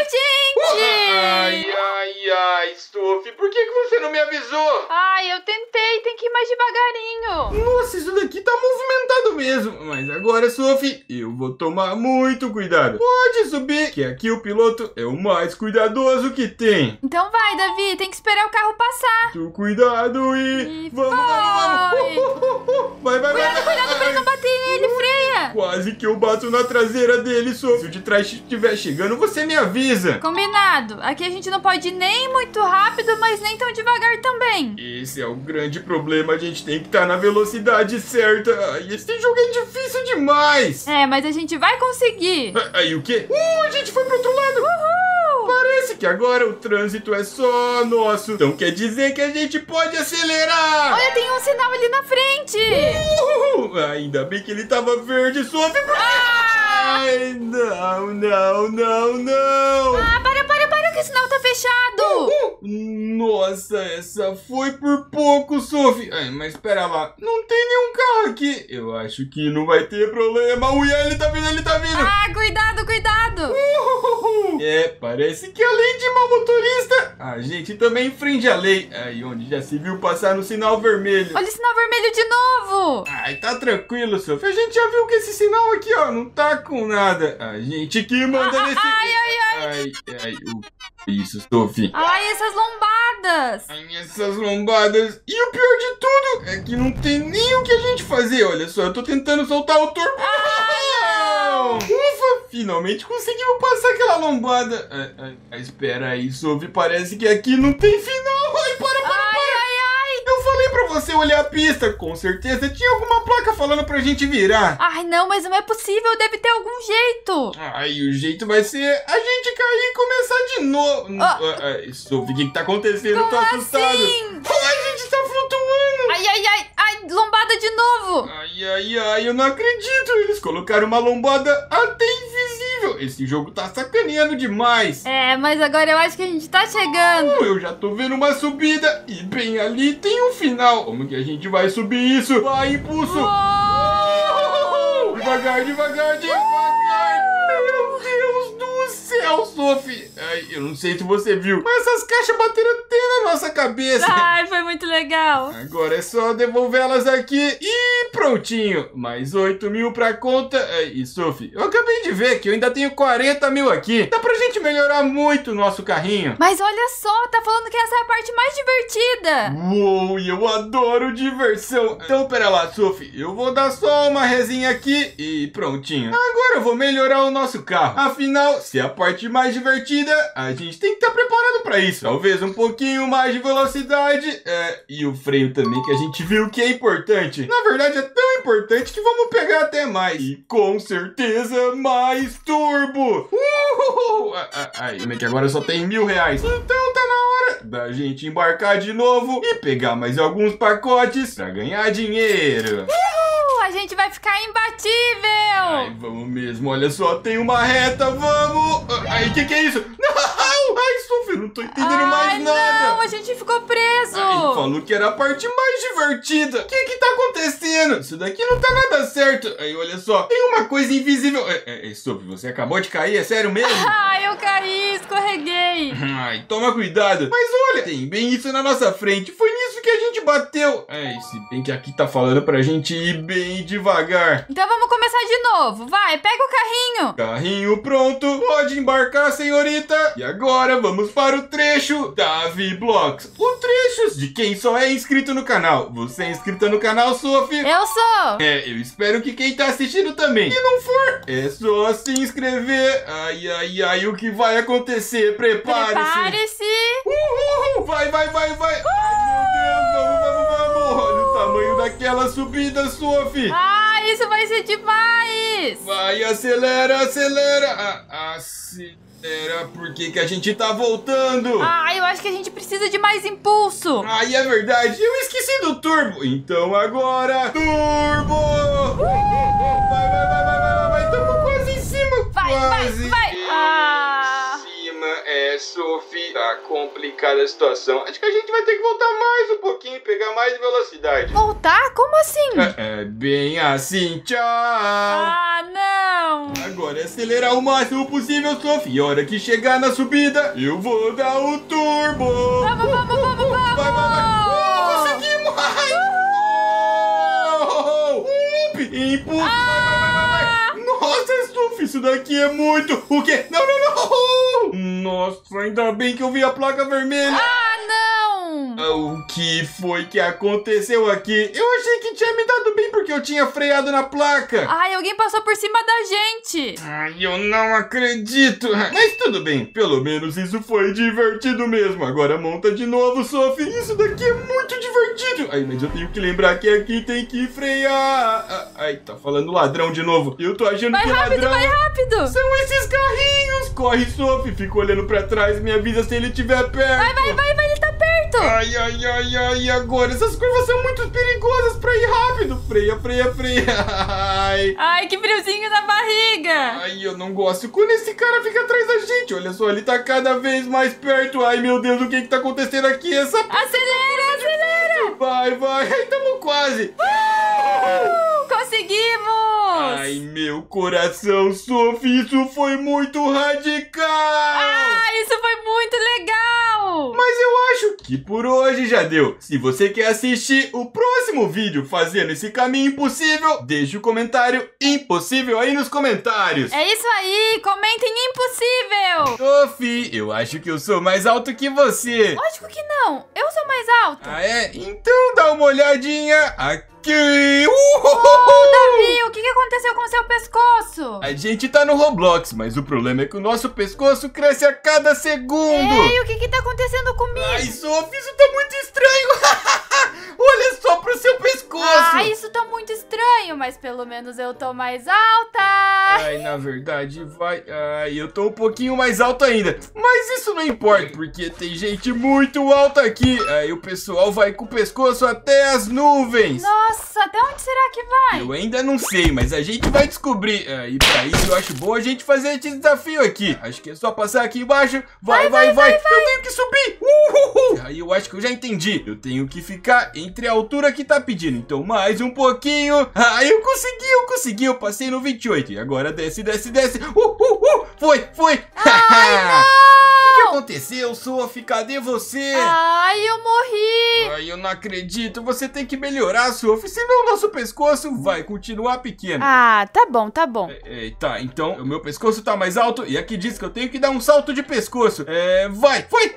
gente. Ai, Sophie, por que você não me avisou? Ai, eu tentei, tem que ir mais devagarinho. Nossa, isso daqui tá movimentado mesmo. Mas agora, Sophie, eu vou tomar muito cuidado. Pode subir, que aqui o piloto é o mais cuidadoso que tem. Então vai, Davi, tem que esperar o carro passar. Tu cuidado e vamos. Vai. Cuidado pra não bater nele, freia. Quase que eu bato na traseira dele, Sophie. Se o de trás estiver chegando, você me avisa. Combinado. Aqui a gente não pode ir nem muito rápido, mas nem tão devagar também. Esse é o grande problema. A gente tem que estar na velocidade certa. Ai, esse jogo é difícil demais. É, mas a gente vai conseguir. Aí o quê? A gente foi pro outro lado. Uhul! Parece que agora o trânsito é só nosso. Então quer dizer que a gente pode acelerar. Olha, tem um sinal ali na frente. Ainda bem que ele tava verde, Sophie. Ai, não. Ah, para, que o sinal tá fechado. Nossa, essa foi por pouco, Sophie. Ai, mas espera lá, não tem nenhum carro aqui. Eu acho que não vai ter problema. Ui, ele tá vindo. Ah, cuidado. Parece que além de mau motorista, a gente também infringe a lei. Aí onde já se viu passar no sinal vermelho. Olha o sinal vermelho de novo. Ai, tá tranquilo, Sophie. A gente já viu que esse sinal aqui, ó, não tá com nada. A gente que manda nesse... Ai, isso, Sophie. Ai, essas lombadas. Ai, essas lombadas. E o pior de tudo é que não tem nem o que a gente fazer. Olha só, eu tô tentando soltar o turbo. Ufa, finalmente conseguimos passar aquela lombada. Espera aí, Sophie, parece que aqui não tem final. Ai, para. Eu falei pra você olhar a pista. Com certeza tinha alguma placa falando pra gente virar. Ai, não, mas não é possível. Deve ter algum jeito. Ai, o jeito vai ser a gente cair e começar de novo. Sophie, o que tá acontecendo? Eu tô assustado. Assim? A gente tá flutuando. Ai, lombada de novo. Eu não acredito. Eles colocaram uma lombada até invisível. Esse jogo tá sacaneando demais. É, mas agora eu acho que a gente tá chegando. Eu já tô vendo uma subida e bem ali tem um final. Como que a gente vai subir isso? Vai, impulso. Devagar. Meu Deus do céu, Sophie. Ai, eu não sei se você viu, mas essas caixas bateram até na nossa cabeça. Ai, foi muito legal. Agora é só devolver elas aqui e prontinho. Mais 8 mil pra conta. E Sophie, eu acabei de ver que eu ainda tenho 40 mil aqui. Dá pra gente melhorar muito o nosso carrinho. Mas olha só, tá falando que essa é a parte mais divertida. Uou, e eu adoro diversão. Então, pera lá, Sophie. Eu vou dar só uma resinha aqui e prontinho. Agora eu vou melhorar o nosso carro. Afinal, se é a parte mais divertida, a gente tem que estar preparado pra isso. Talvez um pouquinho mais de velocidade. E o freio também, que a gente viu que é importante. Na verdade, é tão importante que vamos pegar até mais. E com certeza, mais turbo. Ai, que agora só tem R$1.000. Então tá na hora da gente embarcar de novo e pegar mais alguns pacotes pra ganhar dinheiro. A gente vai ficar imbatível. Ai, vamos mesmo. Olha só, tem uma reta, vamos. Ai, que é isso? Não! Ai, Sophie, não tô entendendo mais nada. Não, a gente ficou preso. Ai, falou que era a parte mais divertida. O que tá acontecendo? Isso daqui não tá nada certo. Aí, olha só, tem uma coisa invisível. Sophie, você acabou de cair? É sério mesmo? Ai, eu caí, escorreguei. Ai, toma cuidado. Mas olha, tem bem isso na nossa frente. Foi nisso que a gente bateu. Se bem que aqui tá falando pra gente ir bem devagar. Então vamos começar de novo. Vai, pega o carrinho. Carrinho pronto. Pode embarcar, senhorita. E agora vamos para o trecho Davi Blocks. O trecho de quem só é inscrito no canal. Você é inscrita no canal, Sophie? Eu sou. Eu espero que quem tá assistindo também. Se não for, é só se inscrever. Ai, o que vai acontecer? Prepare-se. Prepare-se. Vai. Ai, meu Deus, vamos. Olha o tamanho daquela subida, Sophie. Isso vai ser demais. Vai, acelera. Acelera, por que a gente tá voltando? Eu acho que a gente precisa de mais impulso. É verdade, eu esqueci do turbo. Então agora, turbo! Vai, tamo quase em cima. Vai. Sophie, tá complicada a situação. Acho que a gente vai ter que voltar mais um pouquinho e pegar mais velocidade. Voltar? Como assim? Bem assim, tchau. Não. Agora é acelerar o máximo possível, Sophie. E a hora que chegar na subida, eu vou dar o turbo. Vamos. Vai. Conseguimos. Impulso. Vai. Nossa, Sophie, isso daqui é muito. O quê? Não. Nossa, ainda bem que eu vi a placa vermelha. Não. O que foi que aconteceu aqui? Eu achei que tinha me dado bem porque eu tinha freado na placa. Alguém passou por cima da gente. Eu não acredito. Mas tudo bem, pelo menos isso foi divertido mesmo. Agora monta de novo, Sophie. Isso daqui é muito divertido. Mas eu tenho que lembrar que aqui tem que frear. Tá falando ladrão de novo. Eu tô achando que ladrão. Vai rápido. São esses carrinhos. Corre, Sophie. Fica olhando pra trás. Me avisa se ele estiver perto. Vai, ele tá perto. Ai, agora essas curvas são muito perigosas pra ir rápido. Freia. Ai, que friozinho na barriga. Eu não gosto quando esse cara fica atrás da gente. Olha só, ele tá cada vez mais perto. Ai, meu Deus, o que tá acontecendo aqui? Acelera. Vai, tamo quase. Conseguimos. Ai, meu coração, Sophie, isso foi muito radical. Isso foi muito legal. Mas eu acho que por hoje já deu. Se você quer assistir o próximo vídeo fazendo esse caminho impossível, deixe o comentário impossível aí nos comentários. É isso aí, comentem impossível. Sophie, eu acho que eu sou mais alto que você. Lógico que não, eu sou mais alto. Então dá uma olhadinha aqui. Davi, o que aconteceu com o seu pescoço? A gente tá no Roblox, mas o problema é que o nosso pescoço cresce a cada segundo. Ei, o que tá acontecendo comigo? Sophie, isso tá muito estranho. Olha só pro seu pescoço. Isso tá muito estranho, mas pelo menos eu tô mais alta. Na verdade, eu tô um pouquinho mais alto ainda. Mas isso não importa, porque tem gente muito alta aqui. Aí o pessoal vai com o pescoço até as nuvens. Nossa, até onde será que vai? Eu ainda não sei, mas a gente vai descobrir. E pra isso eu acho bom a gente fazer esse desafio aqui. Acho que é só passar aqui embaixo. Vai. Eu tenho que subir. Aí eu acho que eu já entendi. Eu tenho que ficar entre a altura que tá pedindo. Então mais um pouquinho. Eu consegui. Eu passei no 28. E agora desce. Foi. Ai, não. O que aconteceu, Sophie? Cadê você? Eu morri. Eu não acredito. Você tem que melhorar, Sophie, senão o nosso pescoço vai continuar pequeno. Ah, tá bom, tá bom. Tá, então o meu pescoço tá mais alto e aqui diz que eu tenho que dar um salto de pescoço. Vai, foi.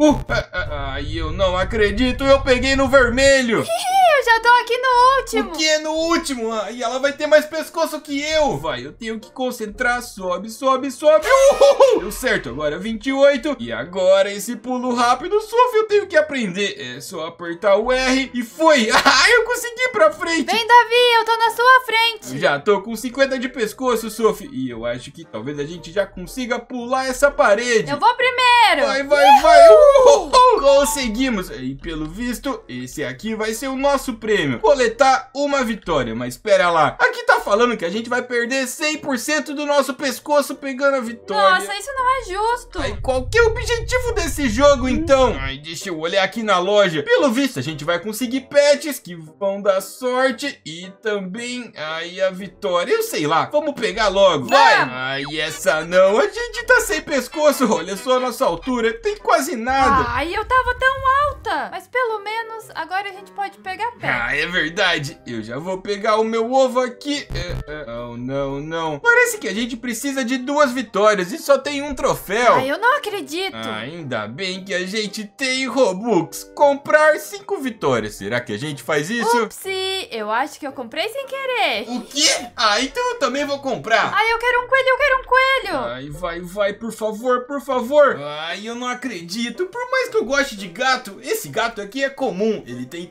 Ai, eu não acredito, eu peguei no vermelho. Eu já tô aqui no último. O que? No último? E ela vai ter mais pescoço que eu. Vai, eu tenho que concentrar. Sobe, sobe, sobe. Deu certo, agora 28. E agora esse pulo rápido, Sophie, eu tenho que aprender. É só apertar o R e foi. Eu consegui pra frente. Vem, Davi, eu tô na sua frente. Eu já tô com 50 de pescoço, Sophie. E eu acho que talvez a gente já consiga pular essa parede. Eu vou primeiro. Vai, vai, vai. Conseguimos. E pelo visto, esse aqui vai ser o nosso prêmio. Coletar uma vitória. Mas espera lá. Aqui tá falando que a gente vai perder 100% do nosso pescoço pegando a vitória. Nossa, isso não é justo. Qual que é o objetivo desse jogo, então? Deixa eu olhar aqui na loja. Pelo visto, a gente vai conseguir pets que vão dar sorte e também a vitória. Eu sei lá. Vamos pegar logo. Vai. Essa não. A gente tá sem pescoço. Olha só a nossa altura. Tem quase nada. Eu tava tão alta. Mas pelo menos agora a gente pode pegar pet. É verdade. Eu já vou pegar o meu ovo aqui. Não, não. Parece que a gente precisa de 2 vitórias e só tem um troféu. Eu não acredito. Ainda bem que a gente tem Robux. Comprar 5 vitórias. Será que a gente faz isso? Upsi, eu acho que eu comprei sem querer. O quê? Então eu também vou comprar. Eu quero um coelho, eu quero um coelho. Vai, por favor, por favor. Eu não acredito. Por mais que eu goste de gato, esse gato aqui é comum. Ele tem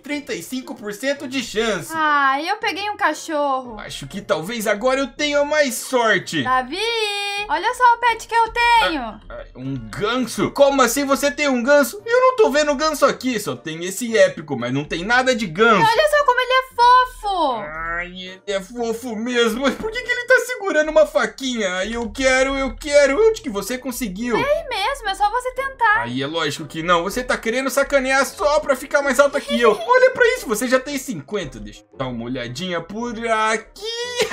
35% de chance. Eu peguei um cachorro. Acho que talvez agora eu tenha mais sorte. Davi, olha só o pet que eu tenho. Um ganso? Como assim você tem um ganso? Eu não tô vendo ganso aqui, só tem esse épico, mas não tem nada de ganso. Olha só como ele é fofo. Ele é fofo mesmo. Mas por que ele tá segurando uma faquinha? Eu quero. Onde que você conseguiu? É mesmo, é só você tentar. É lógico que não. Você tá querendo sacanear só pra ficar mais alta que eu. Olha pra isso, você já tem 50. Deixa eu dar uma olhadinha por aqui.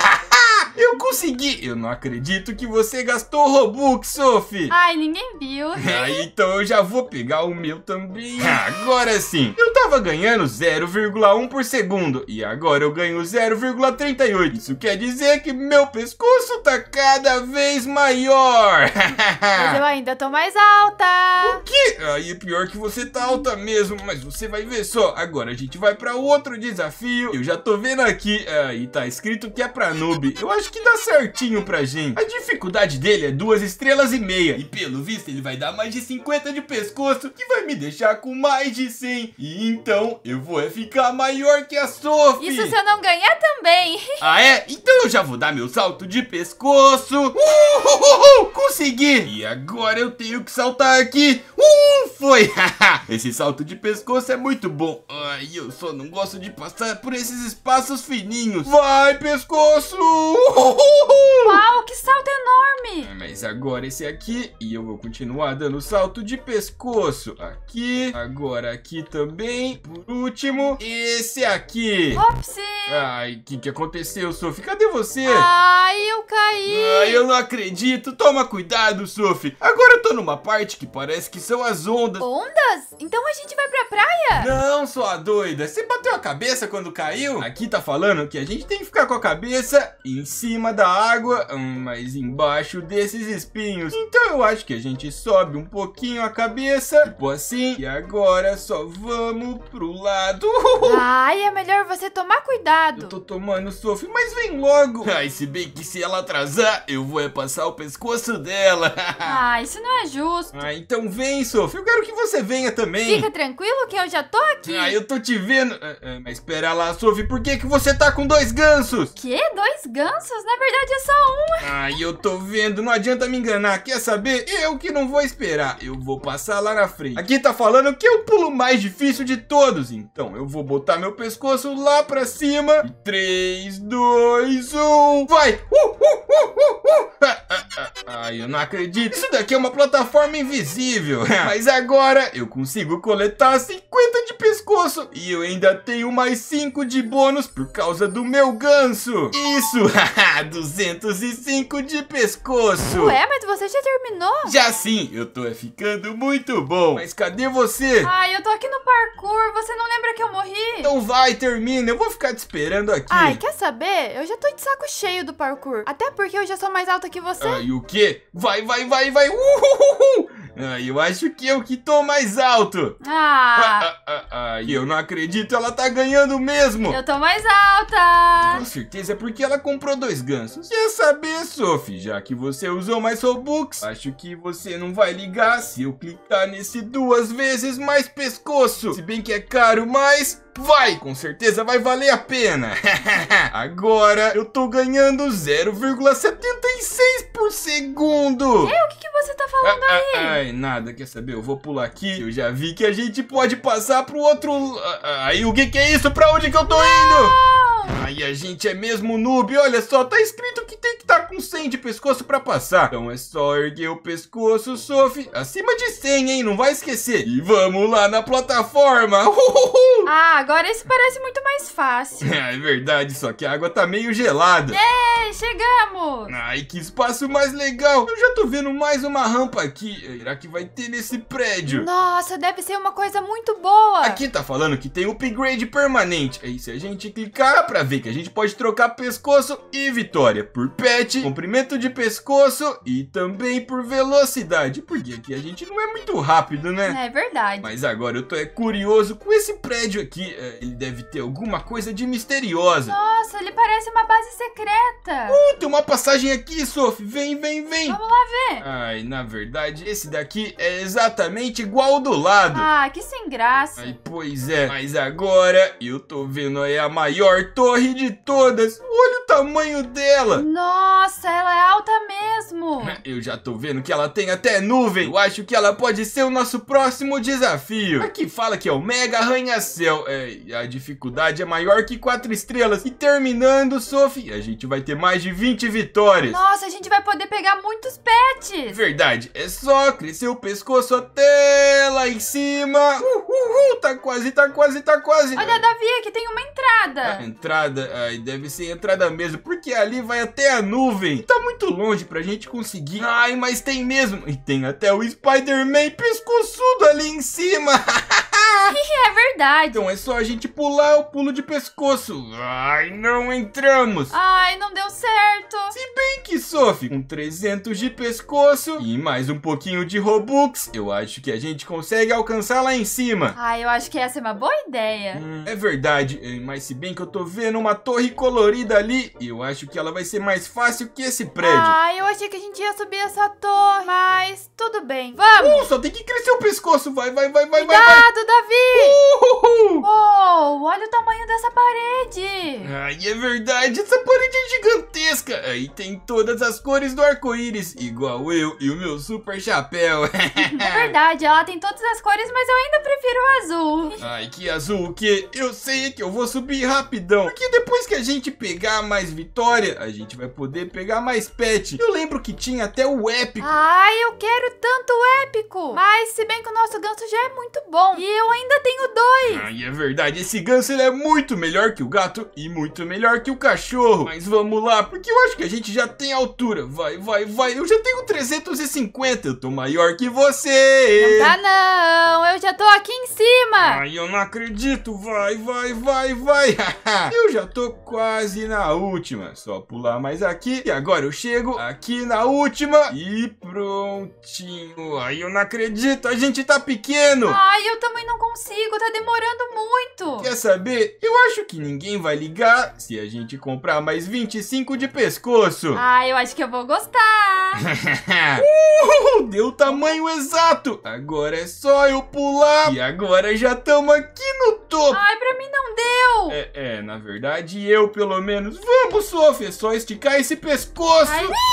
Eu consegui! Eu não acredito que você gastou Robux, Sophie! Ninguém viu. Então eu já vou pegar o meu também. Agora sim! Eu tava ganhando 0,1 por segundo e agora eu ganho 0,38. Isso quer dizer que meu pescoço tá cada vez maior. Mas eu ainda tô mais alta. O quê? Pior que você tá alta mesmo, mas você vai ver só. Agora a gente vai pra outro desafio. Eu já tô vendo aqui. Aí tá escrito que é pra noob. Eu acho que dá certinho pra gente. A dificuldade dele é 2,5 estrelas. E pelo visto ele vai dar mais de 50 de pescoço, que vai me deixar com mais de 100. E então eu vou ficar maior que a Sophie. Isso se eu não ganhar também. Então eu já vou dar meu salto de pescoço. Consegui. E agora eu tenho que saltar aqui. Foi. Esse salto de pescoço é muito bom. Eu só não gosto de passar por esses espaços fininhos. Vai, pescoço. Uau, que salto enorme. Mas agora esse aqui. E eu vou continuar dando salto de pescoço. Aqui. Agora aqui também. Por último, esse aqui. Upsi. O que aconteceu, Sophie? Cadê você? Eu caí. Eu não acredito. Toma cuidado, Sophie. Agora eu tô numa parte que parece que são as ondas. Ondas? Então a gente vai pra praia? Não, sua doida. Você bateu a cabeça quando caiu? Aqui tá falando que a gente tem que ficar com a cabeça em cima da água, mas embaixo desses espinhos. Então eu acho que a gente sobe um pouquinho a cabeça, tipo assim. E agora só vamos pro lado. É melhor você tomar cuidado. Eu tô tomando, Sophie, mas vem logo. Se bem que se ela atrasar, eu vou passar o pescoço dela. Isso não é justo. Então vem, Sophie. Eu quero que você venha também. Fica tranquilo que eu já tô aqui. Eu tô te vendo. Mas espera lá, Sophie. Por que você tá com 2 gansos? Quê? 2 gansos? Na verdade é só um. Eu tô vendo. Não adianta me enganar. Quer saber? Eu que não vou esperar. Eu vou passar lá na frente. Aqui tá falando que é o pulo mais difícil de todos. Então eu vou botar meu pescoço lá pra cima. 3, 2, 1. Vai! Ai, eu não acredito. Isso daqui é uma plataforma invisível. Mas agora eu consigo coletar 50 de pescoço. E eu ainda tenho mais 5 de bônus por causa do meu ganso. Isso, 205 de pescoço. Ué, mas você já terminou? Já sim, eu tô ficando muito bom. Mas cadê você? Ai, eu tô aqui no parkour. Você não lembra que eu morri? Então vai, termina. Eu vou ficar te esperando aqui. Ai, quer saber? Eu já tô de saco cheio do parkour. Até porque eu já sou mais alta que você. Ai, o quê? Vai. Ai, eu acho que eu que tô mais alto. Ai, eu não acredito, ela tá ganhando mesmo. Eu tô mais alta. Com certeza é porque ela comprou 2 gansos. Quer saber, Sophie? Já que você usou mais Robux, acho que você não vai ligar se eu clicar nesse 2 vezes mais pescoço. Se bem que é caro, mas... vai, com certeza vai valer a pena. Agora eu tô ganhando 0,76 por segundo. O que você tá falando aí? Ai, nada, quer saber? Eu vou pular aqui. Eu já vi que a gente pode passar pro outro... Aí, o que é isso? Pra onde que eu tô indo? Ai, a gente é mesmo noob. Olha só, tá escrito que tem que estar com 100 de pescoço pra passar. Então é só erguer o pescoço, Sophie. Acima de 100, hein? Não vai esquecer. E vamos lá na plataforma. Agora esse parece muito mais fácil. É verdade, só que a água tá meio gelada. Ei, chegamos. Ai, que espaço mais legal. Eu já tô vendo mais uma rampa aqui. Será que vai ter nesse prédio? Nossa, deve ser uma coisa muito boa. Aqui tá falando que tem upgrade permanente. Aí se a gente clicar, dá pra ver que a gente pode trocar pescoço e vitória por pet, comprimento de pescoço e também por velocidade. Porque aqui a gente não é muito rápido, né? É verdade. Mas agora eu tô curioso com esse prédio aqui. Ele deve ter alguma coisa de misteriosa. Nossa, ele parece uma base secreta. Tem uma passagem aqui, Sophie. Vem. Vamos lá ver. Ai, na verdade, esse daqui é exatamente igual ao do lado. Que sem graça. Ai, pois é. Mas agora eu tô vendo aí a maior torre de todas. Olha o tamanho dela. Nossa, ela é alta mesmo. Eu já tô vendo que ela tem até nuvem. Eu acho que ela pode ser o nosso próximo desafio. Aqui fala que é o Mega Arranha-Céu. A dificuldade é maior que 4 estrelas. E terminando, Sophie, a gente vai ter mais de 20 vitórias. Nossa, a gente vai poder pegar muitos pets. Verdade, é só crescer o pescoço até lá em cima. Tá quase. Olha, Davi, aqui tem uma entrada. Entrada? Ai, deve ser entrada mesmo, porque ali vai até a nuvem. Tá muito longe pra gente conseguir. Ai, mas tem mesmo. E tem até o Spider-Man pescoçudo ali em cima. É verdade. Então é só a gente pular o pulo de pescoço. Ai, não entramos. Ai, não deu certo. Se bem que, Sophie, com 300 de pescoço e mais um pouquinho de Robux, eu acho que a gente consegue alcançar lá em cima. Eu acho que essa é uma boa ideia. É verdade, mas se bem que eu tô vendo uma torre colorida ali, eu acho que ela vai ser mais fácil que esse prédio. Eu achei que a gente ia subir essa torre, mas tudo bem. Vamos. Só tem que crescer o pescoço. Vai. Cuidado, Davi. Olha o tamanho dessa parede. Ai, é verdade, essa parede é gigantesca. Aí tem todas as cores do arco-íris, igual eu e o meu super chapéu. É verdade, ela tem todas as cores, mas eu ainda prefiro o azul. Ai, que azul o quê? Eu sei que eu vou subir rapidão, porque depois que a gente pegar mais vitória, a gente vai poder pegar mais pet. Eu lembro que tinha até o épico. Eu quero tanto o épico. Mas se bem que o nosso ganso já é muito bom. E eu ainda tenho 2. Ai, é verdade, esse ganso ele é muito melhor que o gato e muito melhor que o cachorro. Mas vamos lá, porque eu acho que a gente já tem altura. Vai. Eu já tenho 350, eu tô maior que você. Não tá não, eu já tô aqui em cima. Ai, eu não acredito. Vai. Eu já tô quase na última. Só pular mais aqui. E agora eu chego aqui na última. E prontinho. Ai, eu não acredito. A gente tá pequeno. Eu também não consigo. Tá demorando muito. Quer saber? Eu acho que ninguém vai ligar se a gente comprar mais 25 de pescoço. Eu acho que eu vou gostar. Deu o tamanho exato. Agora é só eu pular. E agora já estamos aqui no topo. Pra mim não deu. Na verdade eu pelo menos. Vamos, Sophie, é só esticar esse pescoço.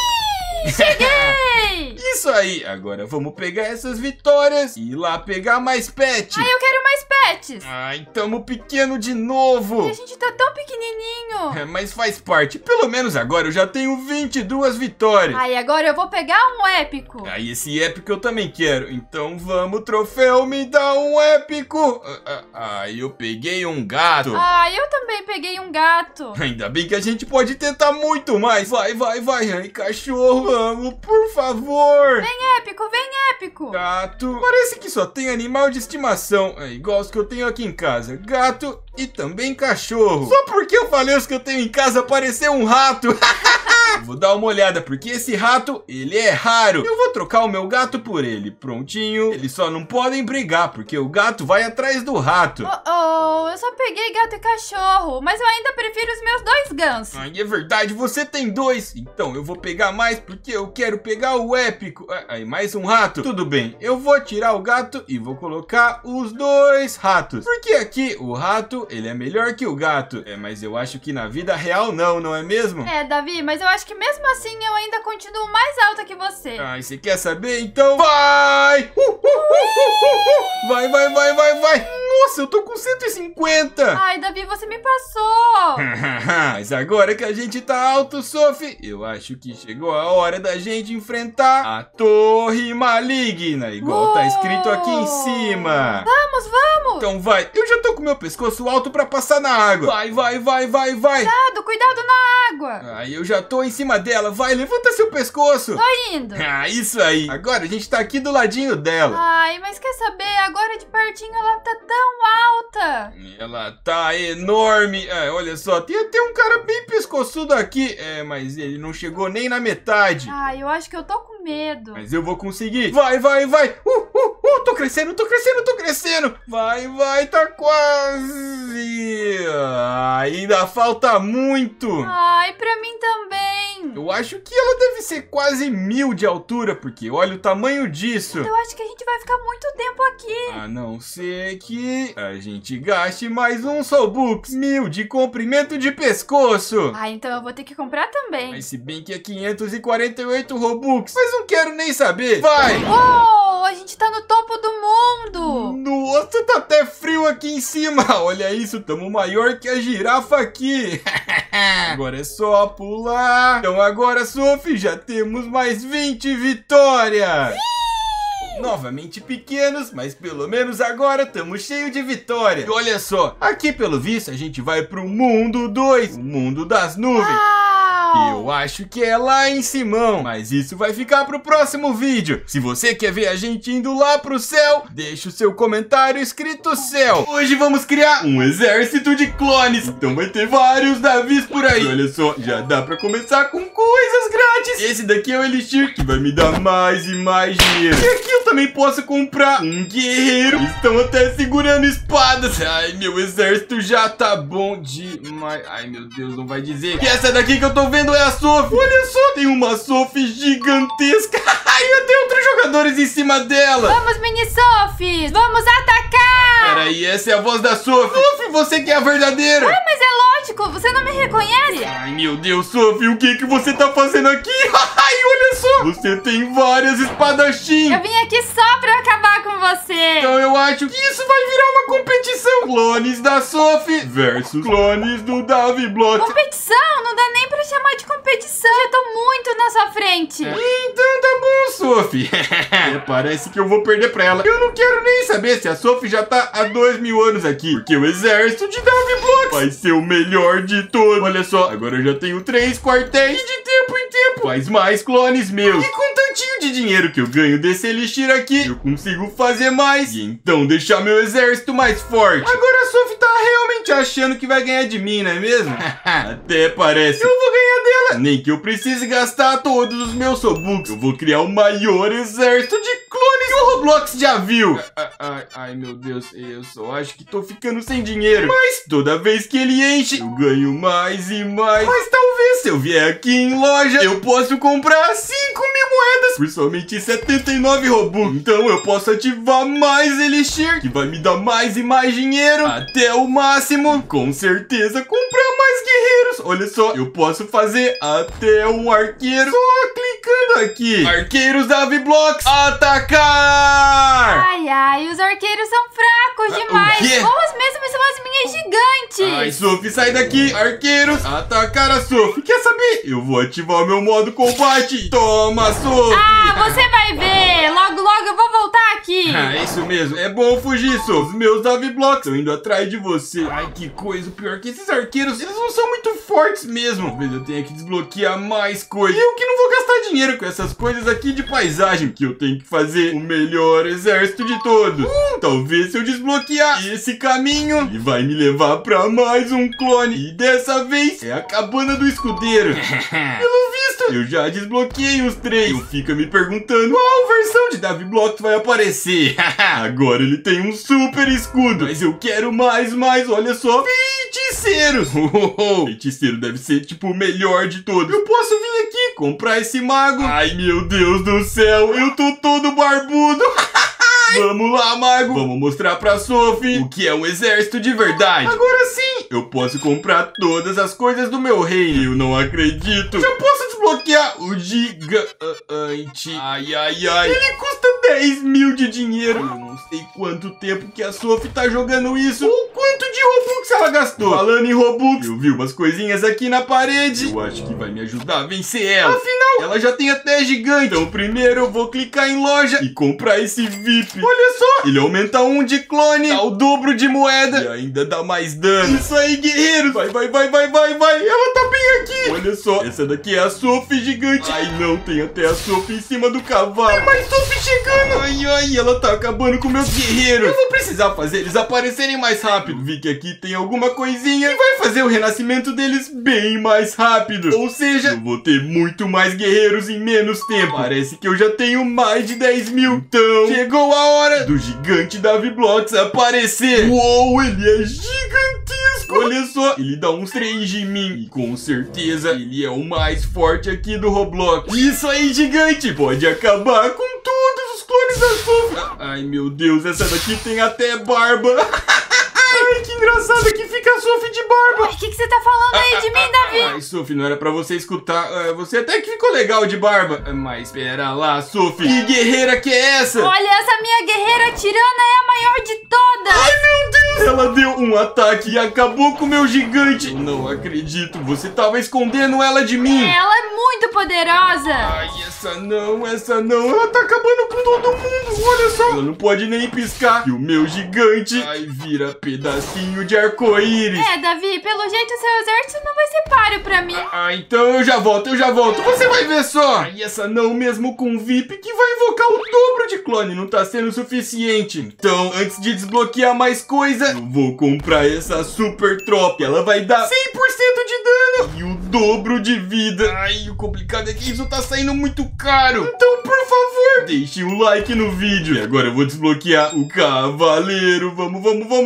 Cheguei! Isso aí, agora vamos pegar essas vitórias e ir lá pegar mais pet. Eu quero mais pet. pets. Ai, tamo pequeno de novo. E a gente tá tão pequenininho. Mas faz parte. Pelo menos agora eu já tenho 22 vitórias. Ai, agora eu vou pegar um épico. Aí esse épico eu também quero. Então vamos, troféu, me dá um épico. Eu peguei um gato. Ah, eu também peguei um gato. Ainda bem que a gente pode tentar muito mais. Vai. Ai, cachorro, vamos, por favor. Vem épico, vem épico. Gato. Parece que só tem animal de estimação. É igual os que eu tenho aqui em casa. Gato e também cachorro. Só porque eu falei os que eu tenho em casa apareceu um rato. Vou dar uma olhada, porque esse rato, ele é raro. Eu vou trocar o meu gato por ele. Prontinho. Eles só não podem brigar, porque o gato vai atrás do rato. Eu só peguei gato e cachorro, mas eu ainda prefiro os meus 2 gansos. Ai, é verdade, você tem 2. Então eu vou pegar mais, porque eu quero pegar o épico. Aí, mais um rato. Tudo bem, eu vou tirar o gato e vou colocar os 2 ratos. Porque aqui, o rato, ele é melhor que o gato. Mas eu acho que na vida real não é mesmo? Davi, mas eu acho que mesmo assim eu ainda continuo mais alta que você. Ai, você quer saber? Então vai! Vai! Nossa, eu tô com 150! Ai, Davi, você me passou! Mas agora que a gente tá alto, Sophie, eu acho que chegou a hora da gente enfrentar a Torre Maligna, igual tá escrito aqui em cima. Vamos! Então vai, eu já tô com meu pescoço alto pra passar na água. Vai! Cuidado na água! Aí eu já tô em cima dela, vai, levanta seu pescoço. Tô indo. Isso aí. Agora a gente tá aqui do ladinho dela. Ai, mas quer saber? Agora de pertinho ela tá tão alta. Ela tá enorme. Olha só, tem até um cara bem pescoçudo aqui. Mas ele não chegou nem na metade. Ai, eu acho que eu tô com medo. Mas eu vou conseguir. Vai. Tô crescendo. Vai, tá quase. Ainda falta muito. Ai, pra mim também. Eu acho que ela deve ser quase 1000 de altura, porque olha o tamanho disso. Eu acho que a gente vai ficar muito tempo aqui. A não ser que a gente gaste mais um Robux. 1000 de comprimento de pescoço. Então eu vou ter que comprar também. Mas se bem que é 548 Robux. Mas não quero nem saber. Vai! Uou, a gente tá no topo do mundo. Nossa, tá até frio aqui em cima. Olha isso, tamo maior que a girafa aqui. Agora é só pular. Então agora, Sophie, já temos mais 20 vitórias. Novamente pequenos, mas pelo menos agora estamos cheios de vitória. E olha só, aqui pelo visto a gente vai pro mundo 2, o mundo das nuvens. Eu acho que é lá em Simão, mas isso vai ficar pro próximo vídeo. Se você quer ver a gente indo lá pro céu, deixa o seu comentário escrito céu. Hoje vamos criar um exército de clones, então vai ter vários Davis por aí. Olha só, já dá pra começar com coisas grátis. Esse daqui é o Elixir, que vai me dar mais e mais dinheiro. E aqui eu também posso comprar um guerreiro. Estão até segurando espadas. Ai, meu exército já tá bom demais. Ai, meu Deus, não vai dizer que essa daqui que eu tô vendo é a Sophie. Olha só, tem uma Sophie gigantesca. E até outros jogadores em cima dela. Vamos, mini Sophies, vamos atacar. Peraí, essa é a voz da Sophie. Sophie, você que é a verdadeira. Mas é lógico, você não me reconhece? Ai, meu Deus, Sophie, o que você tá fazendo aqui? Ai, olha só, você tem várias espadachins. Eu vim aqui só pra acabar com você. Então eu acho que isso vai virar uma competição. Clones da Sophie versus clones do Davi Blox. Competição? Não dá nem pra chamar de competição. Já tô muito na sua frente. Então tá bom, Sophie. Parece que eu vou perder pra ela. Eu não quero nem saber se a Sophie já tá há 2000 anos aqui, porque o exército de Davi Blox vai ser o melhor de todos. Olha só, agora eu já tenho 3 quartéis e de tempo em tempo faz mais clones meus. E com tantinho de dinheiro que eu ganho desse Elixir aqui, eu consigo fazer mais e então deixar meu exército mais forte. Agora a Sophie tá realmente achando que vai ganhar de mim, não é mesmo? Até parece. Eu vou ganhar dela. Nem que eu precise gastar todos os meus Robux. Eu vou criar o maior exército de clones que o Roblox já viu. Ai, meu Deus, eu só acho que tô ficando sem dinheiro. Mas toda vez que ele enche, eu ganho mais e mais. Mas talvez se eu vier aqui em loja, eu posso comprar 5.000 moedas por somente 79 Robux. Então eu posso ativar mais Elixir, que vai me dar mais e mais dinheiro até o máximo. Com certeza comprar mais guerreiros. Olha só, eu posso fazer até um arqueiro. Só clicar clicando aqui. Arqueiros da V-Blox, atacar! Ai, ai, os arqueiros são fracos demais. o quê? Ou as mesmas são as minhas gigantes. Ai, Sophie, sai daqui. Arqueiros, atacar a Sophie. Quer saber? Eu vou ativar o meu modo combate. Toma, Sophie. Ah, você vai ver. Logo, logo eu vou voltar aqui. Ah, é isso mesmo. É bom fugir, Sophie. Os meus Davi-Blox estão indo atrás de você. Ai, que coisa. O pior é que esses arqueiros, eles não são muito fortes mesmo. Talvez eu tenha que desbloquear mais coisas. E eu que não vou gastar dinheiro com essas coisas aqui de paisagem, que eu tenho que fazer o melhor exército de todos. Talvez se eu desbloquear esse caminho, ele vai me levar pra mais um clone. E dessa vez é a cabana do escudeiro. Pelo visto, eu já desbloqueei os 3. Eu fico me perguntando qual versão de Davi-Blox vai aparecer. Agora ele tem um super escudo. Mas eu quero mais, olha só. Feiticeiros. Feiticeiro deve ser tipo o melhor de todos. Eu posso vir aqui comprar esse mago. Ai, meu Deus do céu, eu tô todo barbudo. Vamos lá, mago. Vamos mostrar pra Sophie o que é um exército de verdade. Agora sim, eu posso comprar todas as coisas do meu reino. Eu não acredito. Já posso desbloquear o gigante. Ai, ai, ai. Ele custa 10 mil de dinheiro. Eu não sei quanto tempo que a Sophie tá jogando isso. Ou quanto de Robux ela gastou. Falando em Robux, eu vi umas coisinhas aqui na parede. Eu acho que vai me ajudar a vencer ela. Afinal, ela já tem até gigante. Então primeiro eu vou clicar em loja e comprar esse VIP. Olha só, ele aumenta 1 de clone, dá o dobro de moeda e ainda dá mais dano. Isso aí, guerreiros. Vai. Ela tá bem aqui. Olha só, essa daqui é a Sophie gigante. Ai, não, tem até a Sophie em cima do cavalo. Tem mais Sophie chegando. Ai, ela tá acabando com meus guerreiros. Eu vou precisar fazer eles aparecerem mais rápido. Vi que aqui tem alguma coisinha que vai fazer o renascimento deles bem mais rápido. Ou seja, eu vou ter muito mais guerreiros em menos tempo. Parece que eu já tenho mais de 10 mil. Então, chegou a hora do gigante Davi-Blox aparecer. Uou, ele é gigantesco. Olha só, ele dá uns 3 de mim. E com certeza, ele é o mais forte aqui do Roblox. Isso aí, gigante. Pode acabar com todos os clones da Sophie. Ai, meu Deus, essa daqui tem até barba. Ai, que engraçado que fica a Sophie de barba. O que você tá falando aí de mim, Davi? Ai, Sophie, não era pra você escutar. Você até que ficou legal de barba. Mas pera lá, Sophie. Que guerreira que é essa? Olha, essa minha guerreira tirana é a maior de todas. Ai, meu Deus. Ela deu um ataque e acabou com o meu gigante. Eu não acredito. Você tava escondendo ela de mim. Ela é muito poderosa. Ai, essa não. Ela tá acabando com todo mundo. Olha só. Ela não pode nem piscar. E o meu gigante, ai, vira pedacinho de arco-íris. É, Davi, pelo jeito o seu exército não vai ser páreo pra mim. Então eu já volto. Você vai ver só. Ai, essa não mesmo com VIP que vai invocar o dobro de clone. Não tá sendo suficiente. Então, antes de desbloquear mais coisa, eu vou comprar essa super tropa. Ela vai dar 100% de dano e o dobro de vida. Ai, o complicado é que isso tá saindo muito caro. Então, por favor, deixe um like no vídeo. E agora eu vou desbloquear o cavaleiro. Vamos.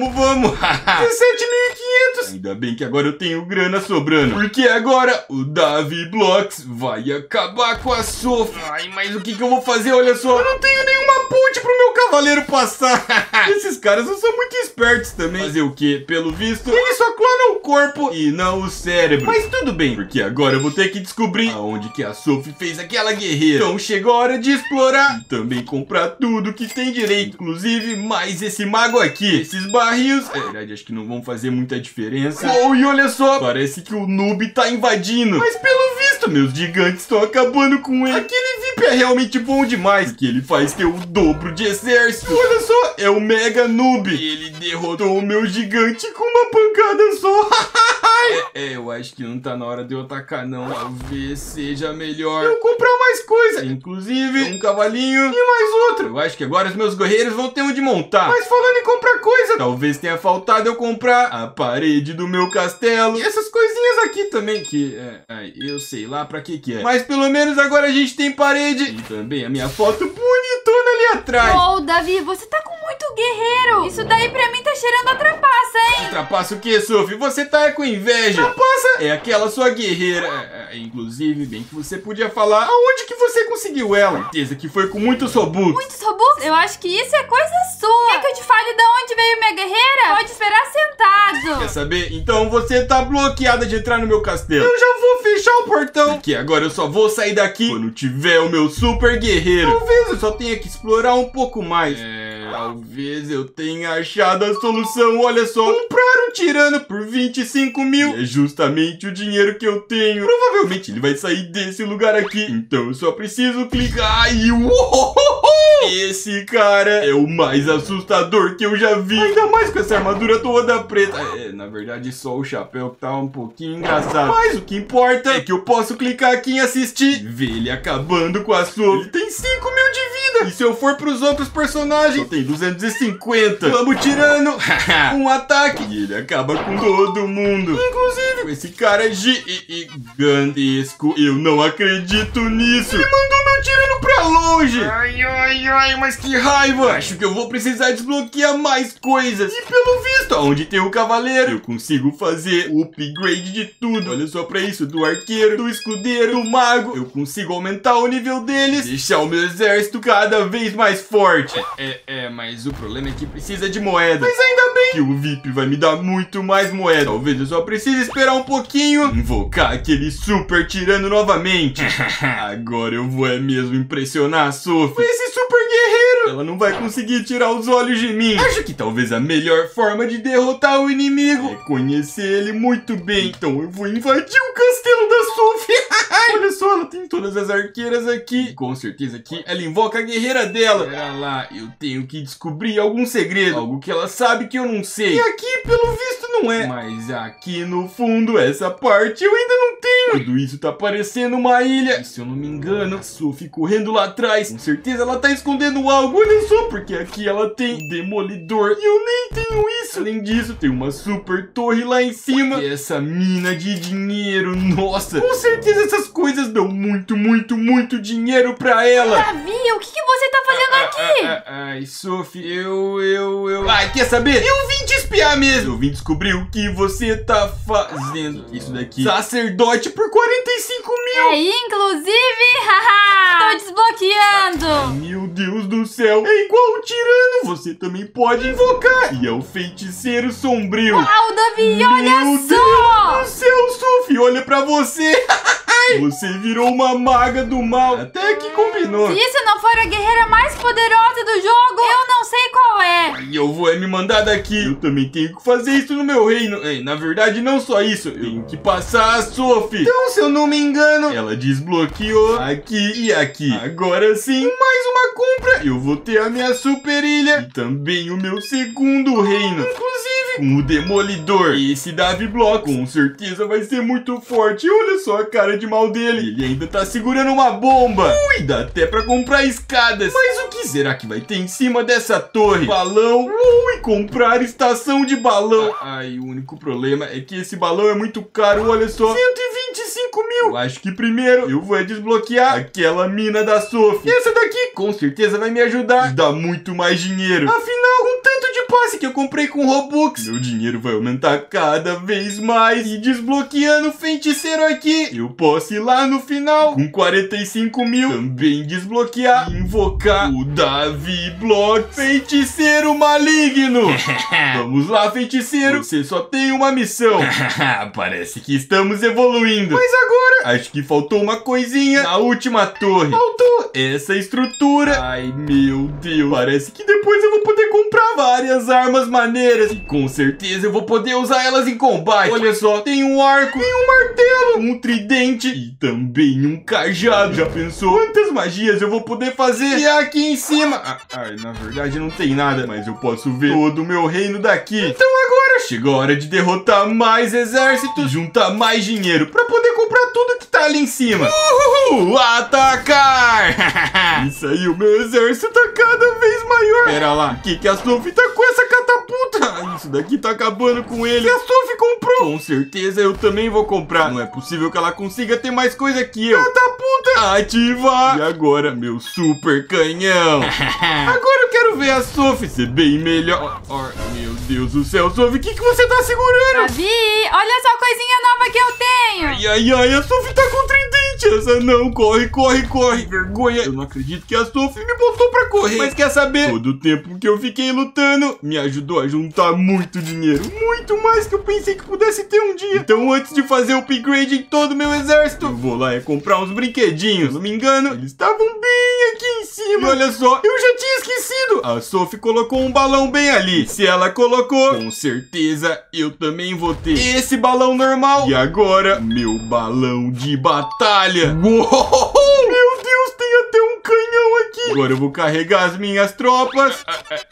17.500. Ainda bem que agora eu tenho grana sobrando. Porque agora o Davi-Blox vai acabar com a Sophie. Ai, mas o que eu vou fazer? Olha só, eu não tenho nenhuma ponte pro meu cavaleiro passar. Esses caras não são muito espertos também. Fazer o quê? Pelo visto, eles só clonam o corpo e não o cérebro. Mas tudo bem, porque agora eu vou ter que descobrir aonde que a Sophie fez aquela guerreira. Então chegou a hora de explorar e também comprar tudo que tem direito. Inclusive mais esse mago aqui. Esses barris, na verdade, acho que não vão fazer muita diferença. Oh, e olha só, parece que o noob tá invadindo. Mas pelo visto, meus gigantes estão acabando com ele. Aquele VIP é realmente bom demais, porque ele faz ter o dobro de exército. Olha só, é o Mega Noob. Ele derrotou o meu gigante com uma pancada só. Eu acho que não tá na hora de eu atacar, não. Talvez seja melhor eu comprar mais coisa. Inclusive, um cavalinho e mais outro. Eu acho que agora os meus guerreiros vão ter onde montar. Mas falando em comprar coisa, talvez tenha faltado eu comprar a parede do meu castelo. E essas coisinhas aqui também, que eu sei lá pra que é. Mas pelo menos agora a gente tem parede. E também a minha foto bonitona ali atrás. Oh, Davi, você tá com muito guerreiro. Isso daí pra mim tá cheirando a trapaça, hein? Trapaça o que, Sophie? Você tá com inveja. Trapaça é aquela sua guerreira. Inclusive, bem que você podia falar aonde que você conseguiu ela. Certeza que foi com muitos Robux. Muitos Robux? Eu acho que isso é coisa sua. Quer que eu te fale de onde veio minha guerreira? Pode esperar sentado. Quer saber? Então você tá bloqueada de entrar no meu castelo. Eu já vou fechar o portão. Porque agora eu só vou sair daqui quando tiver o meu super guerreiro. Talvez eu só tenha que explorar um pouco mais. Talvez eu tenha achado a solução. Olha só, comprar um tirano por 25 mil. E é justamente o dinheiro que eu tenho. Provavelmente ele vai sair desse lugar aqui. Então eu só preciso clicar e... Uou! Esse cara é o mais assustador que eu já vi. Ainda mais com essa armadura toda preta. Na verdade só o chapéu que tá um pouquinho engraçado. Mas o que importa é que eu posso clicar aqui em assistir e ver ele acabando com a sua. Ele tem 5 mil de vida. E se eu for pros outros personagens, só tem 250. Vamos tirando um ataque e ele acaba com todo mundo. Inclusive com esse cara gigantesco. Eu não acredito nisso. Ele mandou meu tirano pra longe. Ai, mas que raiva. Acho que eu vou precisar desbloquear mais coisas. E pelo visto, onde tem o cavaleiro, eu consigo fazer o upgrade de tudo. Olha só pra isso, do arqueiro, do escudeiro, do mago. Eu consigo aumentar o nível deles, deixar o meu exército cada vez mais forte. Mas o problema é que precisa de moeda. Mas ainda bem que o VIP vai me dar muito mais moeda. Talvez eu só precise esperar um pouquinho, invocar aquele super tirano novamente. Agora eu vou mesmo impressionar a Sophie. Com esse super guerreiro, ela não vai conseguir tirar os olhos de mim. Acho que talvez a melhor forma de derrotar o inimigo é conhecer ele muito bem. Então eu vou invadir o castelo da Sophie. Olha só, ela tem todas as arqueiras aqui. Com certeza aqui ela invoca a guerreira dela. Pera lá, eu tenho que descobrir algum segredo, algo que ela sabe que eu não sei. E aqui, pelo visto, não é. Mas aqui no fundo, essa parte eu ainda não tenho. Tudo isso tá parecendo uma ilha. E se eu não me engano, a Sophie correndo lá atrás, com certeza ela tá escondendo algo. Olha só, porque aqui ela tem um demolidor e eu nem tenho isso. Além disso, tem uma super torre lá em cima e essa mina de dinheiro. Nossa, com certeza essas coisas dão muito dinheiro pra ela. Davi, o que você tá fazendo aqui? Ai, Sophie, Ai, quer saber? Eu vim te espiar mesmo. Eu vim descobrir o que você tá fazendo. Isso daqui, sacerdote por 45 mil. Inclusive, haha, tô desbloqueando. Meu Deus do céu, é igual o tirano. Você também pode invocar. E é o feiticeiro sombrio. Uau, Davi, olha Meu só. Deus do céu, Sophie, olha pra você. Você virou uma maga do mal. Até que combinou. Se isso não for a guerreira mais poderosa do jogo, eu não sei qual é. E eu vou me mandar daqui. Eu também tenho que fazer isso no meu reino. Na verdade, não só isso. Eu tenho que passar a Sophie. Então, se eu não me engano, ela desbloqueou aqui e aqui. Agora sim, mais uma compra. Eu vou ter a minha super ilha e também o meu segundo reino. Inclusive, com o demolidor. Esse Davi Block com certeza vai ser muito forte. Olha só a cara de mal dele. Ele ainda tá segurando uma bomba. Ui, dá até pra comprar escadas. Mas o que será que vai ter em cima dessa torre? Balão. Ui, comprar estação de balão. Ai, o único problema é que esse balão é muito caro. Olha só, 125 mil. Eu acho que primeiro eu vou desbloquear aquela mina da Sophie. E essa daqui com certeza vai me ajudar. Dá muito mais dinheiro. Afinal, com tanto de passe que eu comprei com Robux, meu dinheiro vai aumentar cada vez mais. E desbloqueando o feiticeiro aqui, eu posso ir lá no final com 45 mil, também desbloquear e invocar o Davi Block, feiticeiro maligno. Vamos lá, feiticeiro, você só tem uma missão. Parece que estamos evoluindo. Mas agora, acho que faltou uma coisinha na última torre. Faltou essa estrutura. Ai, meu Deus, parece que depois eu vou poder comprar várias armas maneiras. E com certeza eu vou poder usar elas em combate. Olha só, tem um arco, tem um martelo, um tridente e também um cajado. Já pensou quantas magias eu vou poder fazer? E aqui em cima, na verdade não tem nada, mas eu posso ver todo o meu reino daqui. Então agora chegou a hora de derrotar mais exércitos e juntar mais dinheiro pra poder comprar tudo que tá ali em cima. Uhul, atacar! Isso aí, o meu exército tá cada vez maior. Pera lá, o que a Sophie tá com essa catapulta? Isso daqui tá acabando com ele. E a Sophie comprou. Com certeza eu também vou comprar. Não é possível que ela consiga ter mais coisa que eu. Catapulta ativar. E agora, meu super canhão. Agora eu quero ver a Sophie ser bem melhor. Meu Deus do céu, Sophie, o que você tá segurando? Davi, olha só a coisinha nova que eu tenho. Ai, a Sophie tá com tridente. Gente, essa não. Corre, corre, corre. Vergonha. Eu não acredito que a Sophie me botou pra correr. Mas quer saber? Todo o tempo que eu fiquei lutando me ajudou a juntar muito dinheiro. Muito mais que eu pensei que pudesse ter um dia. Então antes de fazer o upgrade em todo o meu exército, eu vou lá e comprar uns brinquedinhos. Se não me engano, eles estavam bem aqui em cima. E olha só, eu já tinha esquecido. A Sophie colocou um balão bem ali. Se ela colocou, com certeza eu também vou ter esse balão normal. E agora, meu balão de batalha. Uou! Meu Deus, tem até um canhão aqui. Agora eu vou carregar as minhas tropas.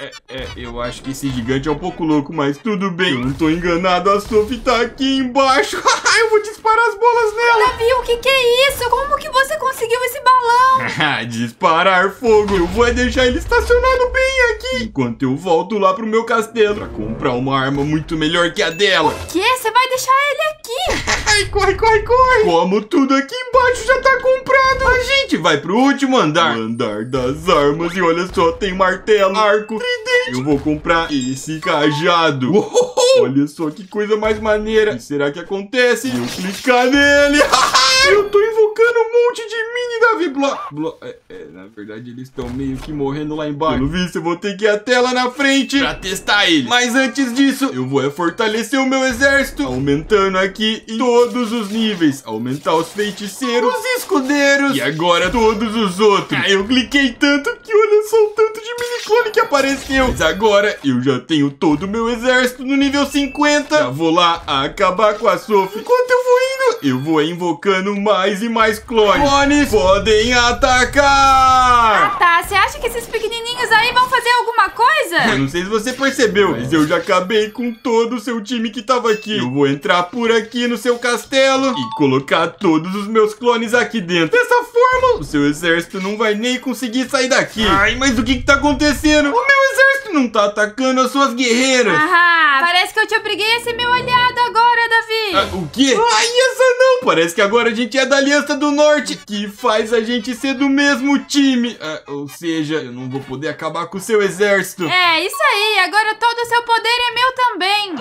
Eu acho que esse gigante é um pouco louco, mas tudo bem. Eu não tô enganado, a Sophie tá aqui embaixo. Eu vou disparar as bolas nela. Davi, o que é isso? Como que você conseguiu esse balão? Disparar fogo. Eu vou deixar ele estacionado bem aqui, enquanto eu volto lá pro meu castelo pra comprar uma arma muito melhor que a dela. O quê? Você vai deixar ele aqui? Ai, corre, corre, corre. Como tudo aqui embaixo já tá comprado, a gente vai pro último andar. O andar das armas. E olha só, tem martelo, arco, tridente. Eu vou comprar esse cajado. Olha só que coisa mais maneira. O que será que acontece? Eu clicar nele. Eu tô invocando um monte de mini Davi na verdade eles estão meio que morrendo lá embaixo. Pelo visto eu vou ter que ir até lá na frente pra testar ele. Mas antes disso, eu vou fortalecer o meu exército, aumentando aqui em todos os níveis. Aumentar os feiticeiros, os escudeiros e agora todos os outros. Eu cliquei tanto que olha só o tanto de mini clone que apareceu. Mas agora eu já tenho todo o meu exército no nível 50. Já vou lá acabar com a Sophie. Enquanto eu vou indo, eu vou invocando mais e mais clones. Clones podem atacar. Ah, tá. Você acha que esses pequenininhos aí vão fazer alguma coisa? Eu não sei se você percebeu, mas eu já acabei com todo o seu time que tava aqui. Eu vou entrar por aqui no seu castelo e colocar todos os meus clones aqui dentro. Dessa forma, o seu exército não vai nem conseguir sair daqui. Ai, mas o que tá acontecendo? O meu exército não tá atacando as suas guerreiras. Parece que eu te obriguei a ser meu aliado agora, Davi. O quê? Ai, essa não. Parece que agora a gente é da Aliança do Norte, que faz a gente ser do mesmo time. Ou seja, eu não vou poder acabar com o seu exército. É, isso aí. Agora todo o seu poder é meu também.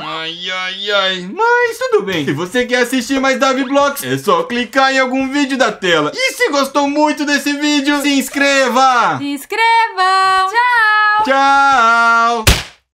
Ai. Mas tudo bem. Se você quer assistir mais Davi Blox, é só clicar em algum vídeo da tela. E se gostou muito desse vídeo, se inscreva. Se inscrevam. Tchau. Tchau.